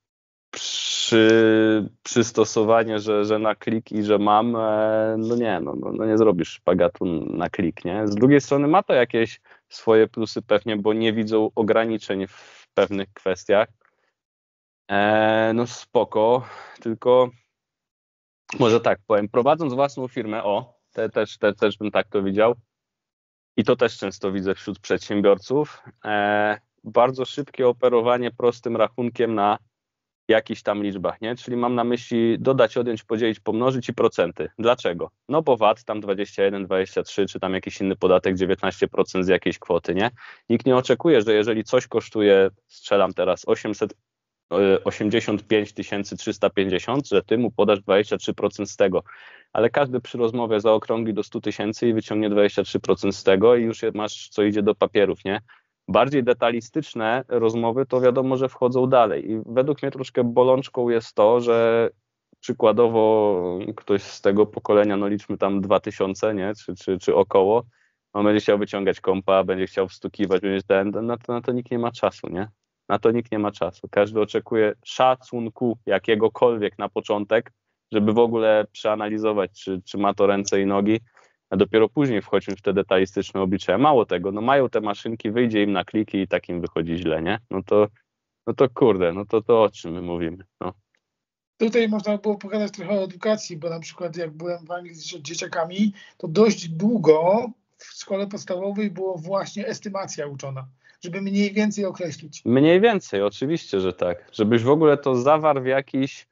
przy przystosowanie, że, że na klik i że mam, e, no nie, no, no, no nie zrobisz szpagatu na klik, nie? Z drugiej strony ma to jakieś swoje plusy pewnie, bo nie widzą ograniczeń w pewnych kwestiach. E, no spoko, tylko może tak powiem, prowadząc własną firmę, o, te, też, te, też bym tak to widział i to też często widzę wśród przedsiębiorców, e, bardzo szybkie operowanie prostym rachunkiem na jakichś tam liczbach, nie? Czyli mam na myśli dodać, odjąć, podzielić, pomnożyć i procenty. Dlaczego? No bo V A T tam dwadzieścia jeden, dwadzieścia trzy, czy tam jakiś inny podatek dziewiętnaście procent z jakiejś kwoty, nie? Nikt nie oczekuje, że jeżeli coś kosztuje, strzelam teraz, osiemset osiemdziesiąt pięć tysięcy trzysta pięćdziesiąt, że ty mu podasz dwadzieścia trzy procent z tego. Ale każdy przy rozmowie zaokrągli do stu tysięcy i wyciągnie dwadzieścia trzy procent z tego i już masz, co idzie do papierów, nie? Bardziej detalistyczne rozmowy to wiadomo, że wchodzą dalej. I według mnie troszkę bolączką jest to, że przykładowo ktoś z tego pokolenia, no liczmy tam dwa tysiące, nie? Czy, czy, czy około, on będzie chciał wyciągać kompa, będzie chciał wstukiwać, będzie ten, na to, na to nikt nie ma czasu, nie? Na to nikt nie ma czasu. Każdy oczekuje szacunku jakiegokolwiek na początek, żeby w ogóle przeanalizować, czy, czy ma to ręce i nogi, a dopiero później wchodźmy w te detalistyczne obliczenia. Mało tego, no mają te maszynki, wyjdzie im na kliki i tak im wychodzi źle, nie? No to, no to kurde, no to, to o czym my mówimy, no. Tutaj można było pogadać trochę o edukacji, bo na przykład jak byłem w Anglii z dzieciakami, to dość długo w szkole podstawowej było właśnie estymacja uczona, żeby mniej więcej określić. Mniej więcej, oczywiście, że tak. Żebyś w ogóle to zawarł w jakichś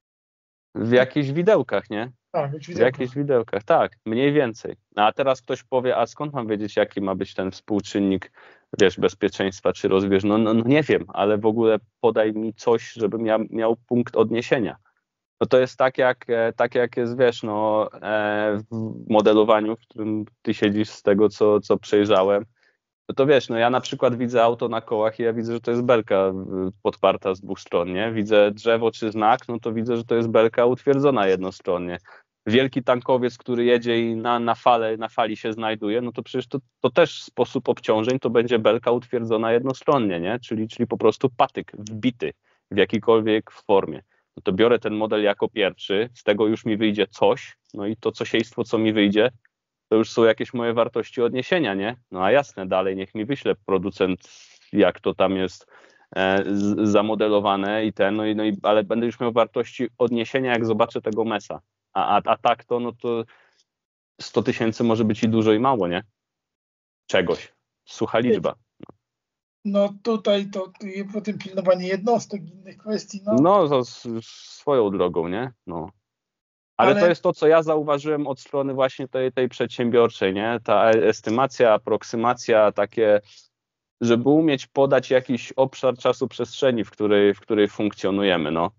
w jakichś widełkach, nie? Tak, w jakichś widełkach, tak, mniej więcej. No a teraz ktoś powie, a skąd mam wiedzieć, jaki ma być ten współczynnik, wiesz, bezpieczeństwa czy rozbież? No, no, no nie wiem, ale w ogóle podaj mi coś, żebym ja miał punkt odniesienia. No to jest tak jak, tak jak jest, wiesz, no, w modelowaniu, w którym ty siedzisz, z tego, co, co przejrzałem, no to wiesz, no ja na przykład widzę auto na kołach i ja widzę, że to jest belka podparta z dwóch stron, nie? Widzę drzewo czy znak, no to widzę, że to jest belka utwierdzona jednostronnie. Wielki tankowiec, który jedzie i na, na, fale, na fali się znajduje, no to przecież to, to też sposób obciążeń to będzie belka utwierdzona jednostronnie, nie? Czyli, czyli po prostu patyk wbity w jakiejkolwiek formie. No to biorę ten model jako pierwszy, z tego już mi wyjdzie coś, no i to cosiejstwo, co mi wyjdzie, to już są jakieś moje wartości odniesienia, nie? No a jasne, dalej niech mi wyśle producent, jak to tam jest e, z, zamodelowane i ten, no i, no i, ale będę już miał wartości odniesienia, jak zobaczę tego mesa. A, a, a tak to, no to sto tysięcy może być i dużo i mało, nie? Czegoś. Sucha liczba. No tutaj to potem pilnowanie jednostek, innych kwestii. No, no to swoją drogą, nie? No. Ale, Ale to jest to, co ja zauważyłem od strony właśnie tej, tej przedsiębiorczej, nie? Ta estymacja, aproksymacja, takie, żeby umieć podać jakiś obszar czasu przestrzeni, w której, w której funkcjonujemy, no.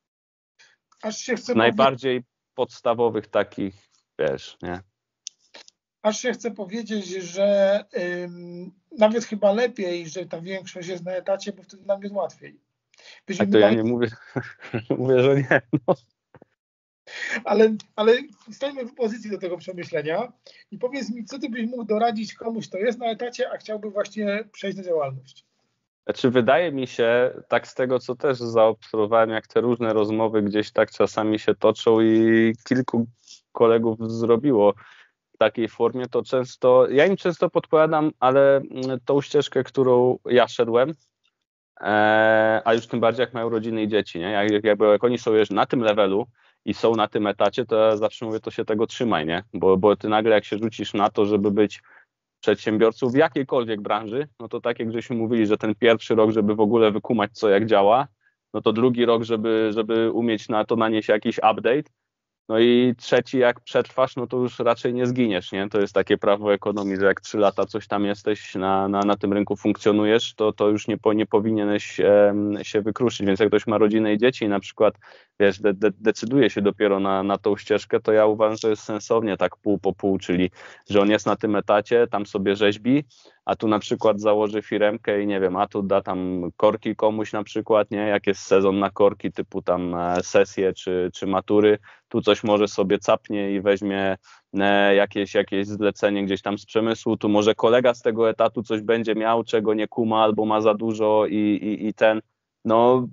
Aż się chce najbardziej powie... podstawowych takich, wiesz, nie? Aż się chcę powiedzieć, że ym, nawet chyba lepiej, że ta większość jest na etacie, bo wtedy nam jest łatwiej. Byśmy A to ja nie mówię, mówię, że nie, no. Ale, ale stajmy w pozycji do tego przemyślenia i powiedz mi, co ty byś mógł doradzić komuś, kto jest na etacie, a chciałby właśnie przejść na działalność? Znaczy wydaje mi się, tak z tego, co też zaobserwowałem, jak te różne rozmowy gdzieś tak czasami się toczą i kilku kolegów zrobiło w takiej formie, to często, ja im często podpowiadam, ale tą ścieżkę, którą ja szedłem, e, a już tym bardziej jak mają rodziny i dzieci, nie? Jak, jakby, jak oni są już na tym levelu i są na tym etacie, to ja zawsze mówię, to się tego trzymaj, nie? Bo, bo ty nagle jak się rzucisz na to, żeby być przedsiębiorców w jakiejkolwiek branży, no to tak jak żeśmy mówili, że ten pierwszy rok, żeby w ogóle wykumać co jak działa, no to drugi rok, żeby, żeby umieć na to nanieść jakiś update, no i trzeci jak przetrwasz, no to już raczej nie zginiesz, nie? To jest takie prawo ekonomii, że jak trzy lata coś tam jesteś, na, na, na tym rynku funkcjonujesz, to, to już nie, po, nie powinieneś e, się wykruszyć, więc jak ktoś ma rodzinę i dzieci i na przykład, wiesz, de, de, decyduje się dopiero na, na tą ścieżkę, to ja uważam, że to jest sensownie tak pół po pół, czyli że on jest na tym etacie, tam sobie rzeźbi, a tu na przykład założy firemkę i nie wiem, a tu da tam korki komuś na przykład, nie? Jak jest sezon na korki typu tam sesje czy, czy matury, tu coś może sobie capnie i weźmie jakieś, jakieś zlecenie gdzieś tam z przemysłu, tu może kolega z tego etatu coś będzie miał, czego nie kuma albo ma za dużo i, i, i ten, no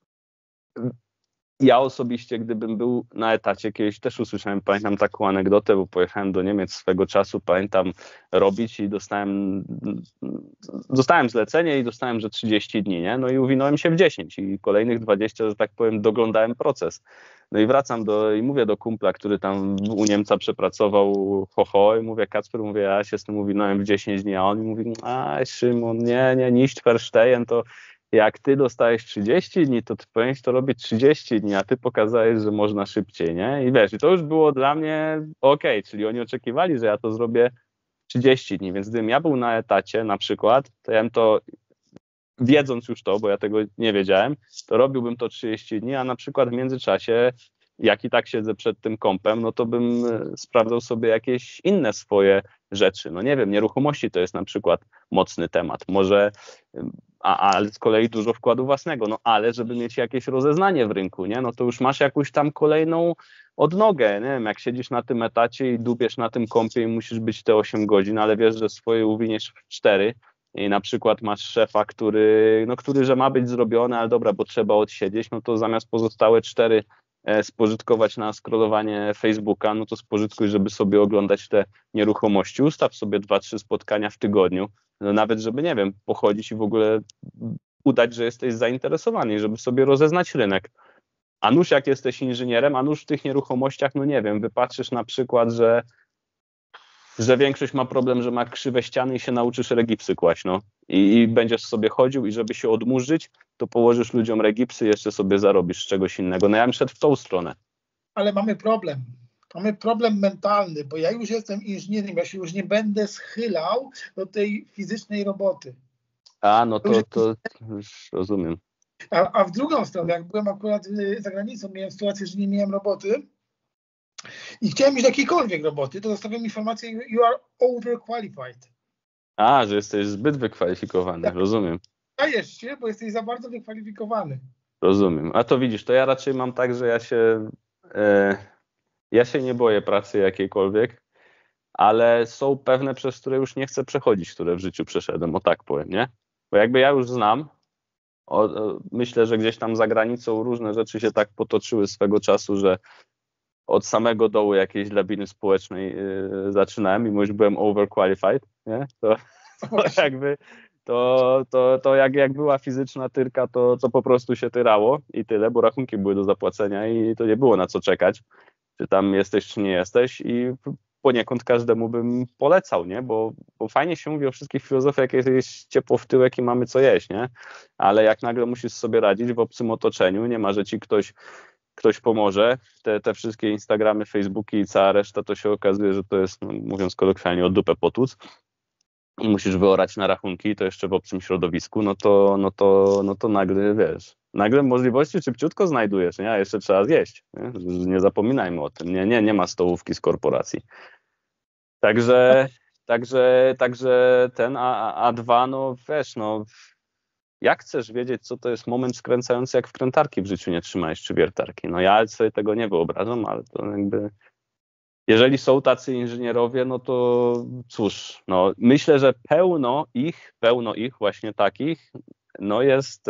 ja osobiście, gdybym był na etacie, kiedyś też usłyszałem, pamiętam taką anegdotę, bo pojechałem do Niemiec swego czasu, pamiętam, robić i dostałem, dostałem zlecenie i dostałem, że trzydzieści dni, nie? No i uwinąłem się w dziesięć i kolejnych dwadzieścia, że tak powiem, doglądałem proces. No i wracam do, i mówię do kumpla, który tam u Niemca przepracował, ho, ho, i mówię, Kacper, mówię, ja się z tym uwinąłem w dziesięć dni, a on mi mówi, a Szymon, nie, nie, nicht verstehen, to jak ty dostajesz trzydzieści dni, to ty powinieneś to robić trzydzieści dni, a ty pokazałeś, że można szybciej, nie? I wiesz, i to już było dla mnie okej, okay, czyli oni oczekiwali, że ja to zrobię trzydzieści dni, więc gdybym ja był na etacie na przykład, to ja bym to, wiedząc już to, bo ja tego nie wiedziałem, to robiłbym to trzydzieści dni, a na przykład w międzyczasie, jak i tak siedzę przed tym kompem, no to bym sprawdzał sobie jakieś inne swoje rzeczy. No nie wiem, nieruchomości to jest na przykład mocny temat. Może, a, ale z kolei dużo wkładu własnego, no ale żeby mieć jakieś rozeznanie w rynku, nie? No to już masz jakąś tam kolejną odnogę, nie wiem, jak siedzisz na tym etacie i dubiesz na tym kompie i musisz być te osiem godzin, ale wiesz, że swoje uwiniesz w cztery i na przykład masz szefa, który, no który, że ma być zrobione, ale dobra, bo trzeba odsiedzieć, no to zamiast pozostałe cztery spożytkować na scrollowanie Facebooka, no to spożytkuj, żeby sobie oglądać te nieruchomości. Ustaw sobie dwa, trzy spotkania w tygodniu, no nawet żeby, nie wiem, pochodzić i w ogóle udać, że jesteś zainteresowany, żeby sobie rozeznać rynek. A nuż jak jesteś inżynierem, a nuż w tych nieruchomościach, no nie wiem, wypatrzysz na przykład, że że większość ma problem, że ma krzywe ściany i się nauczysz regipsy kłaść, no. I, I będziesz sobie chodził i żeby się odmurzyć, to położysz ludziom regipsy i jeszcze sobie zarobisz z czegoś innego. No ja bym szedł w tą stronę. Ale mamy problem. Mamy problem mentalny, bo ja już jestem inżynierem, ja się już nie będę schylał do tej fizycznej roboty. A, no to, to już rozumiem. A, a w drugą stronę, jak byłem akurat za granicą, miałem sytuację, że nie miałem roboty i chciałem iść do jakiejkolwiek roboty, to dostałem informację, you are overqualified. A, że jesteś zbyt wykwalifikowany, tak. Rozumiem. Dajesz się, bo jesteś za bardzo wykwalifikowany. Rozumiem. A to widzisz, to ja raczej mam tak, że ja się e, ja się nie boję pracy jakiejkolwiek, ale są pewne, przez które już nie chcę przechodzić, które w życiu przeszedłem, o tak powiem, nie? Bo jakby ja już znam, o, o, myślę, że gdzieś tam za granicą różne rzeczy się tak potoczyły swego czasu, że od samego dołu jakiejś drabiny społecznej yy, zaczynałem, mimo już byłem overqualified, nie? To, to jakby to, to, to jak, jak była fizyczna tyrka, to, to po prostu się tyrało i tyle, bo rachunki były do zapłacenia i to nie było na co czekać, czy tam jesteś, czy nie jesteś i poniekąd każdemu bym polecał, nie? Bo, bo fajnie się mówi o wszystkich filozofiach, jak jest ciepło w tyłek i mamy co jeść, nie? Ale jak nagle musisz sobie radzić w obcym otoczeniu, nie ma, że ci ktoś ktoś pomoże, te, te wszystkie Instagramy, Facebooki i cała reszta, to się okazuje, że to jest, no, mówiąc kolokwialnie, o dupę potłuc i musisz wyorać na rachunki, to jeszcze w obcym środowisku, no to, no to, no to nagle, wiesz, nagle możliwości szybciutko znajdujesz, nie? A jeszcze trzeba zjeść, nie? Nie zapominajmy o tym, nie, nie, nie ma stołówki z korporacji. Także, także, także ten, a, a dwa, no wiesz, no jak chcesz wiedzieć, co to jest moment skręcający, jak wkrętarki w życiu nie trzymałeś, czy wiertarki? No ja sobie tego nie wyobrażam, ale to jakby... Jeżeli są tacy inżynierowie, no to cóż, no myślę, że pełno ich, pełno ich właśnie takich, no jest,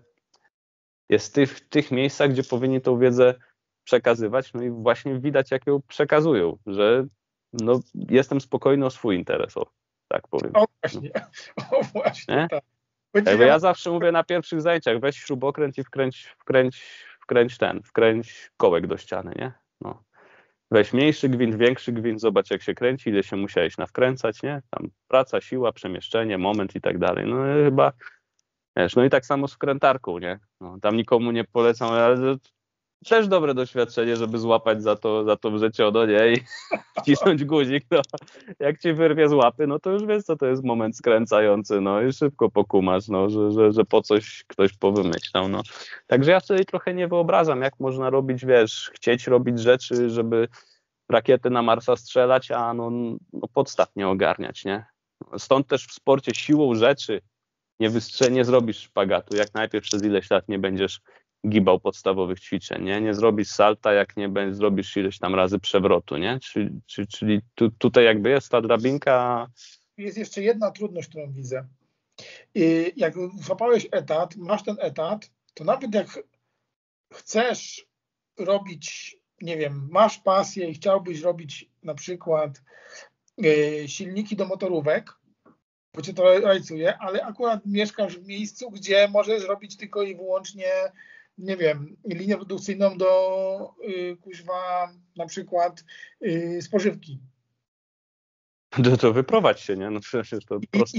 jest w tych, tych miejscach, gdzie powinni tą wiedzę przekazywać, no i właśnie widać, jak ją przekazują, że no jestem spokojny o swój interes, o, tak powiem. O właśnie, o właśnie, nie? tak. Jakby ja zawsze mówię na pierwszych zajęciach, weź śrubokręt i wkręć, wkręć, wkręć ten, wkręć kołek do ściany, nie? No. Weź mniejszy gwint, większy gwint, zobacz jak się kręci, ile się musiałeś nawkręcać, nie? Tam praca, siła, przemieszczenie, moment i tak dalej. No chyba, wiesz, no i tak samo z wkrętarką, nie? No, tam nikomu nie polecam, ale też dobre doświadczenie, żeby złapać za to, za to wrzeciono, nie? I wcisnąć guzik, no. Jak ci wyrwie z łapy, no to już wiesz, co to jest moment skręcający, no i szybko pokumasz, no, że, że, że po coś ktoś powymyślał, no. Także ja sobie trochę nie wyobrażam, jak można robić, wiesz, chcieć robić rzeczy, żeby rakiety na Marsa strzelać, a no, no podstaw nie ogarniać, nie? Stąd też w sporcie siłą rzeczy nie, wystrze- nie zrobisz szpagatu, jak najpierw przez ileś lat nie będziesz gibał podstawowych ćwiczeń, nie? Nie zrobisz salta, jak nie będziesz, zrobisz ileś tam razy przewrotu, nie? Czyli, czyli, czyli tu, tutaj jakby jest ta drabinka. Jest jeszcze jedna trudność, którą widzę. I jak złapałeś etat, masz ten etat, to nawet jak chcesz robić, nie wiem, masz pasję i chciałbyś robić na przykład yy, silniki do motorówek, bo cię to rajcuje, ale akurat mieszkasz w miejscu, gdzie możesz robić tylko i wyłącznie, nie wiem, linię produkcyjną do yy, kuźwa, na przykład yy, spożywki. To, to wyprowadź się, nie? No przecież to proste.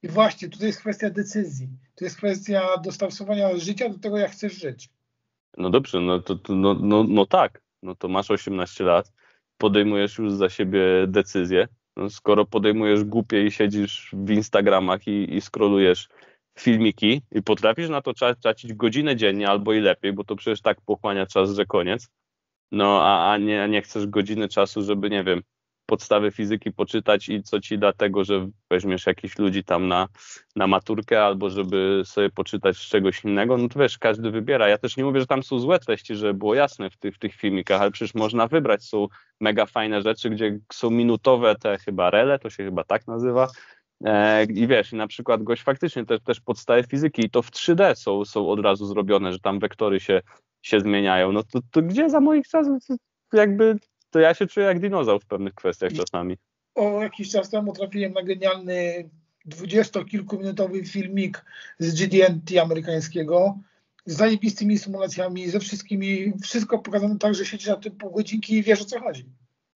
I właśnie, tutaj jest kwestia decyzji. To jest kwestia dostosowania życia do tego, jak chcesz żyć. No dobrze, no to, to no, no, no tak, no to masz osiemnaście lat, podejmujesz już za siebie decyzję. No, skoro podejmujesz głupie i siedzisz w Instagramach i, i scrollujesz filmiki i potrafisz na to trza- tracić godzinę dziennie albo i lepiej, bo to przecież tak pochłania czas, że koniec. No a, a, nie, a nie chcesz godziny czasu, żeby, nie wiem, podstawy fizyki poczytać i co ci da tego, że weźmiesz jakichś ludzi tam na, na maturkę albo żeby sobie poczytać z czegoś innego, no to wiesz, każdy wybiera. Ja też nie mówię, że tam są złe treści, żeby było jasne w tych, w tych filmikach, ale przecież można wybrać, są mega fajne rzeczy, gdzie są minutowe te chyba rele, to się chyba tak nazywa. E, I wiesz, i na przykład gość faktycznie też, też podstawy fizyki i to w trzy D są, są od razu zrobione, że tam wektory się, się zmieniają. No to, to gdzie za moich czasów jakby to ja się czuję jak dinozaur w pewnych kwestiach czasami. O jakiś czas temu trafiłem na genialny dwudziestokilkuminutowy filmik z G D N T amerykańskiego z zajebistymi symulacjami, ze wszystkimi, wszystko pokazane tak, że siedzisz na tym pół godzinki i wiesz, o co chodzi.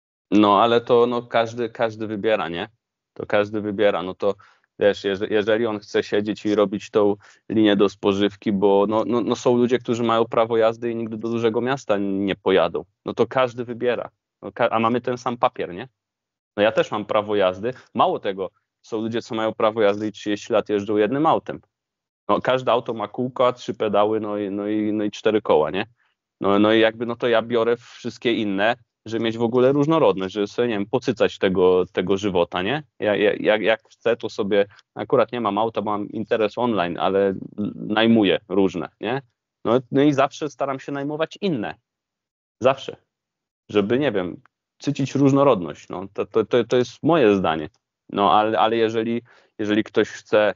No ale to no, każdy, każdy wybiera, nie? To każdy wybiera, no to wiesz, jeżeli on chce siedzieć i robić tą linię do spożywki, bo no, no, no są ludzie, którzy mają prawo jazdy i nigdy do dużego miasta nie pojadą, no to każdy wybiera. No, a mamy ten sam papier, nie? No ja też mam prawo jazdy. Mało tego, są ludzie, co mają prawo jazdy i trzydzieści lat jeżdżą jednym autem. No, każde auto ma kółka, trzy pedały, no i, no i, no i cztery koła, nie? No, no i jakby no to ja biorę wszystkie inne, żeby mieć w ogóle różnorodność, żeby sobie, nie wiem, pocycać tego, tego żywota, nie? Ja, ja, jak, jak chcę, to sobie, akurat nie mam auta, bo mam interes online, ale najmuję różne, nie? No, no i zawsze staram się najmować inne. Zawsze. Żeby, nie wiem, cycić różnorodność. No, to, to, to, to jest moje zdanie. No, ale, ale jeżeli, jeżeli ktoś chce,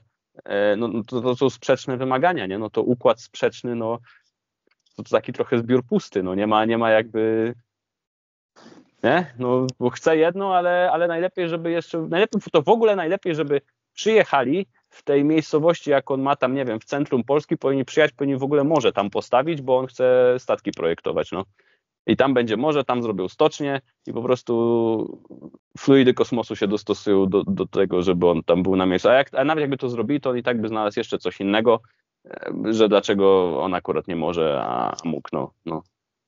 no to, to są sprzeczne wymagania, nie? No to układ sprzeczny, no to, to taki trochę zbiór pusty, no nie ma, nie ma jakby, nie? No bo chce jedno, ale, ale najlepiej, żeby jeszcze, najlepiej, to w ogóle najlepiej, żeby przyjechali w tej miejscowości, jak on ma tam, nie wiem, w centrum Polski, powinni przyjechać, powinni w ogóle morze tam postawić, bo on chce statki projektować, no. I tam będzie morze, tam zrobią stocznię i po prostu fluidy kosmosu się dostosują do, do tego, żeby on tam był na miejscu. A, jak, a nawet jakby to zrobili, to on i tak by znalazł jeszcze coś innego, że dlaczego on akurat nie może, a mógł, no. No,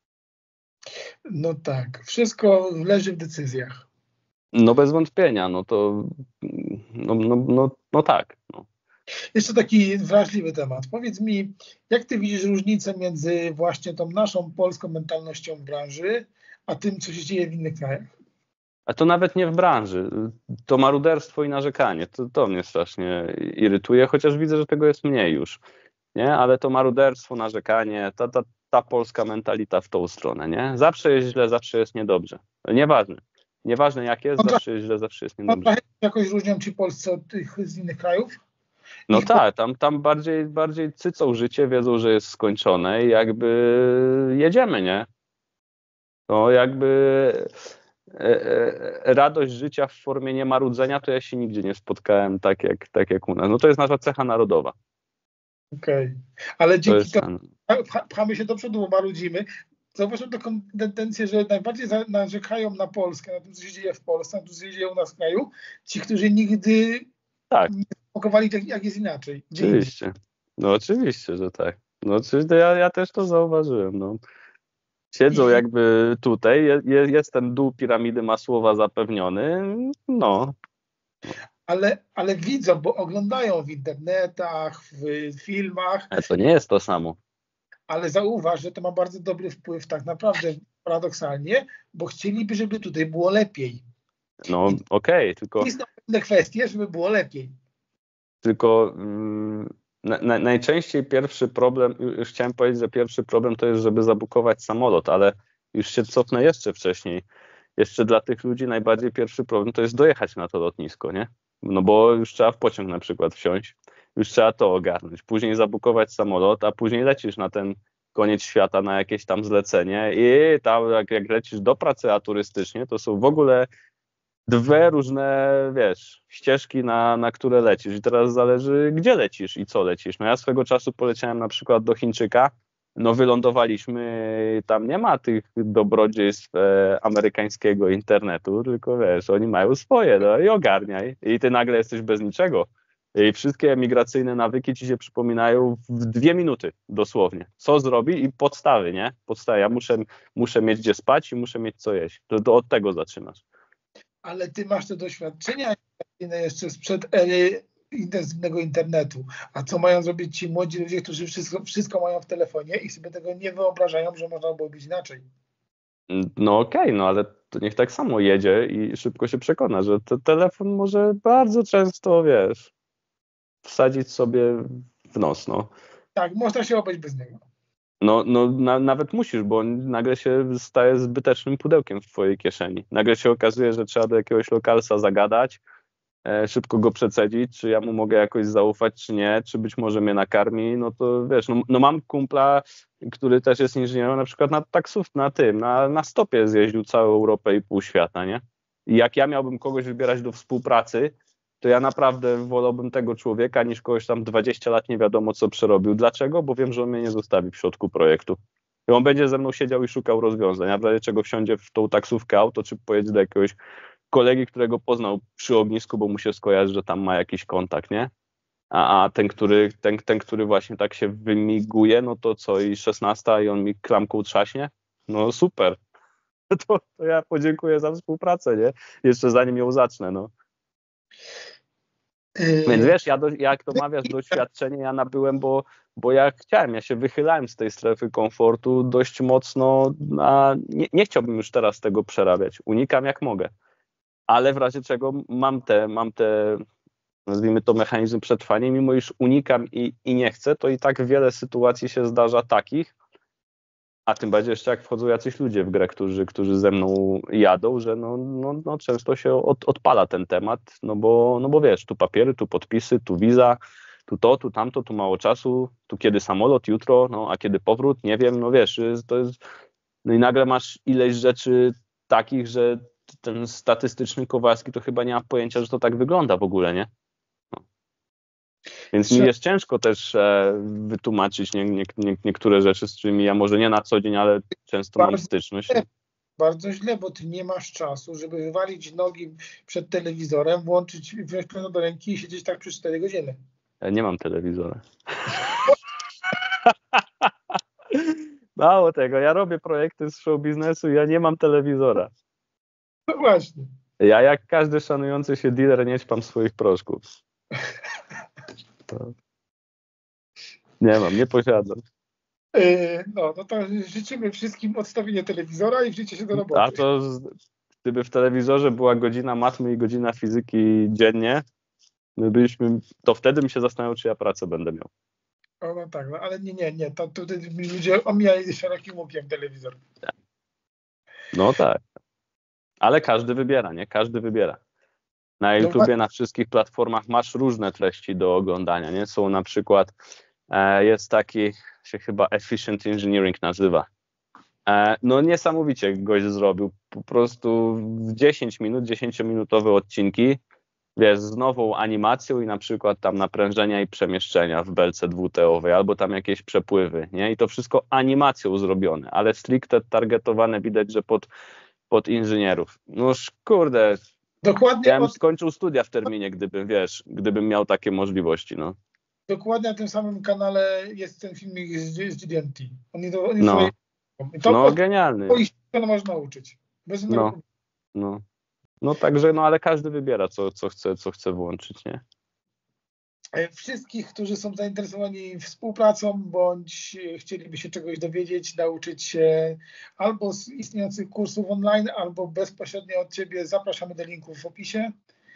no tak, wszystko leży w decyzjach. No bez wątpienia, no to no, no, no, no tak. No. Jeszcze taki wrażliwy temat. Powiedz mi, jak ty widzisz różnicę między właśnie tą naszą polską mentalnością branży, a tym, co się dzieje w innych krajach? A to nawet nie w branży. To maruderstwo i narzekanie. To, to mnie strasznie irytuje, chociaż widzę, że tego jest mniej już. Nie? Ale to maruderstwo, narzekanie, ta, ta, ta polska mentalita w tą stronę. Nie? Zawsze jest źle, zawsze jest niedobrze. Nieważne. Nieważne jak jest, zawsze jest źle, zawsze jest niedobrze. Jakoś różnią ci Polscy od tych z innych krajów? No tak, tam, tam bardziej, bardziej cycą życie, wiedzą, że jest skończone i jakby jedziemy, nie? To jakby radość życia w formie niemarudzenia, to ja się nigdzie nie spotkałem tak jak, tak jak u nas. No to jest nasza cecha narodowa. Okej, okay. Ale dzięki to temu pchamy się do przodu, bo marudzimy. Zauważyłem taką tendencję, że najbardziej narzekają na Polskę, na tym, co się dzieje w Polsce, na tym, co się dzieje u nas w kraju, ci, którzy nigdy tak. nie spokowali tak, jak jest inaczej. Oczywiście. No oczywiście, że tak. No oczywiście, ja, ja też to zauważyłem, no. Siedzą jakby tutaj, jest, jest ten dół piramidy Masłowa zapewniony, no. Ale, ale widzą, bo oglądają w internetach, w filmach. Ale to nie jest to samo. Ale zauważ, że to ma bardzo dobry wpływ tak naprawdę paradoksalnie, bo chcieliby, żeby tutaj było lepiej. No okej, okay, tylko... Jest pewne kwestie, żeby było lepiej. Tylko mm, na, najczęściej pierwszy problem, już chciałem powiedzieć, że pierwszy problem to jest, żeby zabukować samolot, ale już się cofnę jeszcze wcześniej. Jeszcze dla tych ludzi najbardziej pierwszy problem to jest dojechać na to lotnisko, nie? No bo już trzeba w pociąg na przykład wsiąść, już trzeba to ogarnąć, później zabukować samolot, a później lecisz na ten koniec świata, na jakieś tam zlecenie i tam jak, jak lecisz do pracy, a turystycznie, to są w ogóle dwie różne, wiesz, ścieżki, na, na które lecisz i teraz zależy, gdzie lecisz i co lecisz. No ja swego czasu poleciałem na przykład do Chińczyka, no wylądowaliśmy, tam nie ma tych dobrodziejstw e, amerykańskiego internetu, tylko wiesz, oni mają swoje, no i ogarniaj i ty nagle jesteś bez niczego. I wszystkie emigracyjne nawyki ci się przypominają w dwie minuty dosłownie. Co zrobi i podstawy, nie? Podstawy. Ja muszę, muszę mieć gdzie spać i muszę mieć co jeść. To, to od tego zaczynasz. Ale ty masz te doświadczenia jeszcze sprzed ery intensywnego internetu. A co mają zrobić ci młodzi ludzie, którzy wszystko, wszystko mają w telefonie i sobie tego nie wyobrażają, że można było być inaczej? No okej, okay, no ale to niech tak samo jedzie i szybko się przekona, że ten telefon może bardzo często, wiesz, wsadzić sobie w nos, no. Tak, można się obejść bez niego. No, no na, nawet musisz, bo on nagle się staje zbytecznym pudełkiem w twojej kieszeni. Nagle się okazuje, że trzeba do jakiegoś lokalsa zagadać, e, szybko go przecedzić, czy ja mu mogę jakoś zaufać, czy nie, czy być może mnie nakarmi, no to wiesz, no, no mam kumpla, który też jest inżynierem, na przykład na taksów, na tym, na, na stopie zjeździł całą Europę i pół świata, nie? I jak ja miałbym kogoś wybierać do współpracy, to ja naprawdę wolałbym tego człowieka niż kogoś tam dwadzieścia lat nie wiadomo co przerobił. Dlaczego? Bo wiem, że on mnie nie zostawi w środku projektu. I on będzie ze mną siedział i szukał rozwiązań, a w razie czego wsiądzie w tą taksówkę auto, czy pojedzie do jakiegoś kolegi, którego poznał przy ognisku, bo mu się skojarzy, że tam ma jakiś kontakt, nie? A, a ten, który, ten, ten, który właśnie tak się wymiguje, no to co, i szesnasta i on mi klamką trzaśnie? No super. To, to ja podziękuję za współpracę, nie? Jeszcze zanim ją zacznę, no. Więc wiesz, ja do, jak to mawiasz doświadczenie, ja nabyłem, bo, bo ja chciałem, ja się wychylałem z tej strefy komfortu dość mocno, a nie, nie chciałbym już teraz tego przerabiać, unikam jak mogę, ale w razie czego mam te, mam te nazwijmy to mechanizm przetrwania, mimo iż unikam i, i nie chcę, to i tak wiele sytuacji się zdarza takich, a tym bardziej jeszcze jak wchodzą jacyś ludzie w grę, którzy, którzy ze mną jadą, że no, no, no często się od, odpala ten temat, no bo, no bo wiesz, tu papiery, tu podpisy, tu wiza, tu to, tu tamto, tu mało czasu, tu kiedy samolot, jutro, no a kiedy powrót, nie wiem, no wiesz, to jest, no i nagle masz ileś rzeczy takich, że ten statystyczny Kowalski to chyba nie ma pojęcia, że to tak wygląda w ogóle, nie? No. Więc mi jest ciężko też e, wytłumaczyć nie, nie, nie, niektóre rzeczy, z którymi ja może nie na co dzień, ale często bardzo mam styczność. Źle, bardzo źle, bo ty nie masz czasu, żeby wywalić nogi przed telewizorem, włączyć, wziąć piano do ręki i siedzieć tak przez cztery godziny. Ja nie mam telewizora. Mało tego, ja robię projekty z show biznesu i ja nie mam telewizora. No właśnie. Ja jak każdy szanujący się dealer nie ćpam swoich proszków. To... Nie mam, nie posiadam. Yy, no, no to życzymy wszystkim odstawienia telewizora i wzięcie się do roboty. A to gdyby w telewizorze była godzina matmy i godzina fizyki dziennie, my byliśmy, to wtedy bym się zastanawiał, czy ja pracę będę miał. O, no tak, no, ale nie, nie, nie. To, to, to ludzie omijali szerokim łukiem telewizor. No tak. Ale każdy wybiera, nie? Każdy wybiera. Na YouTubie, na wszystkich platformach masz różne treści do oglądania, nie? Są na przykład, e, jest taki, się chyba Efficient Engineering nazywa. E, no niesamowicie gość zrobił. Po prostu w dziesięć minut, dziesięciominutowe odcinki, wiesz, z nową animacją i na przykład tam naprężenia i przemieszczenia w belce dwuteowej, albo tam jakieś przepływy, nie? I to wszystko animacją zrobione, ale stricte targetowane, widać, że pod, pod inżynierów. No kurde, dokładnie ja bym od... skończył studia w terminie, gdybym, wiesz, gdybym miał takie możliwości, no. Dokładnie na tym samym kanale jest ten filmik z, z G D M T. Oni to, oni No, to no od... genialny. To można nauczyć. Bez no, no. No także, no ale każdy wybiera, co, co, chce, co chce włączyć, nie? Wszystkich, którzy są zainteresowani współpracą, bądź chcieliby się czegoś dowiedzieć, nauczyć się albo z istniejących kursów online, albo bezpośrednio od Ciebie, zapraszamy do linków w opisie.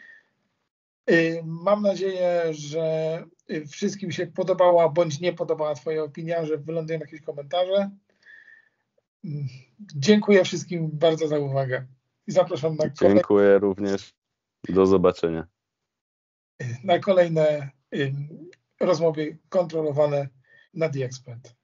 Mam nadzieję, że wszystkim się podobała, bądź nie podobała Twoja opinia, że wylądują jakieś komentarze. Dziękuję wszystkim bardzo za uwagę i zapraszam na kolejne... Dziękuję również. Do zobaczenia. Na kolejne rozmowy kontrolowane na The Expert.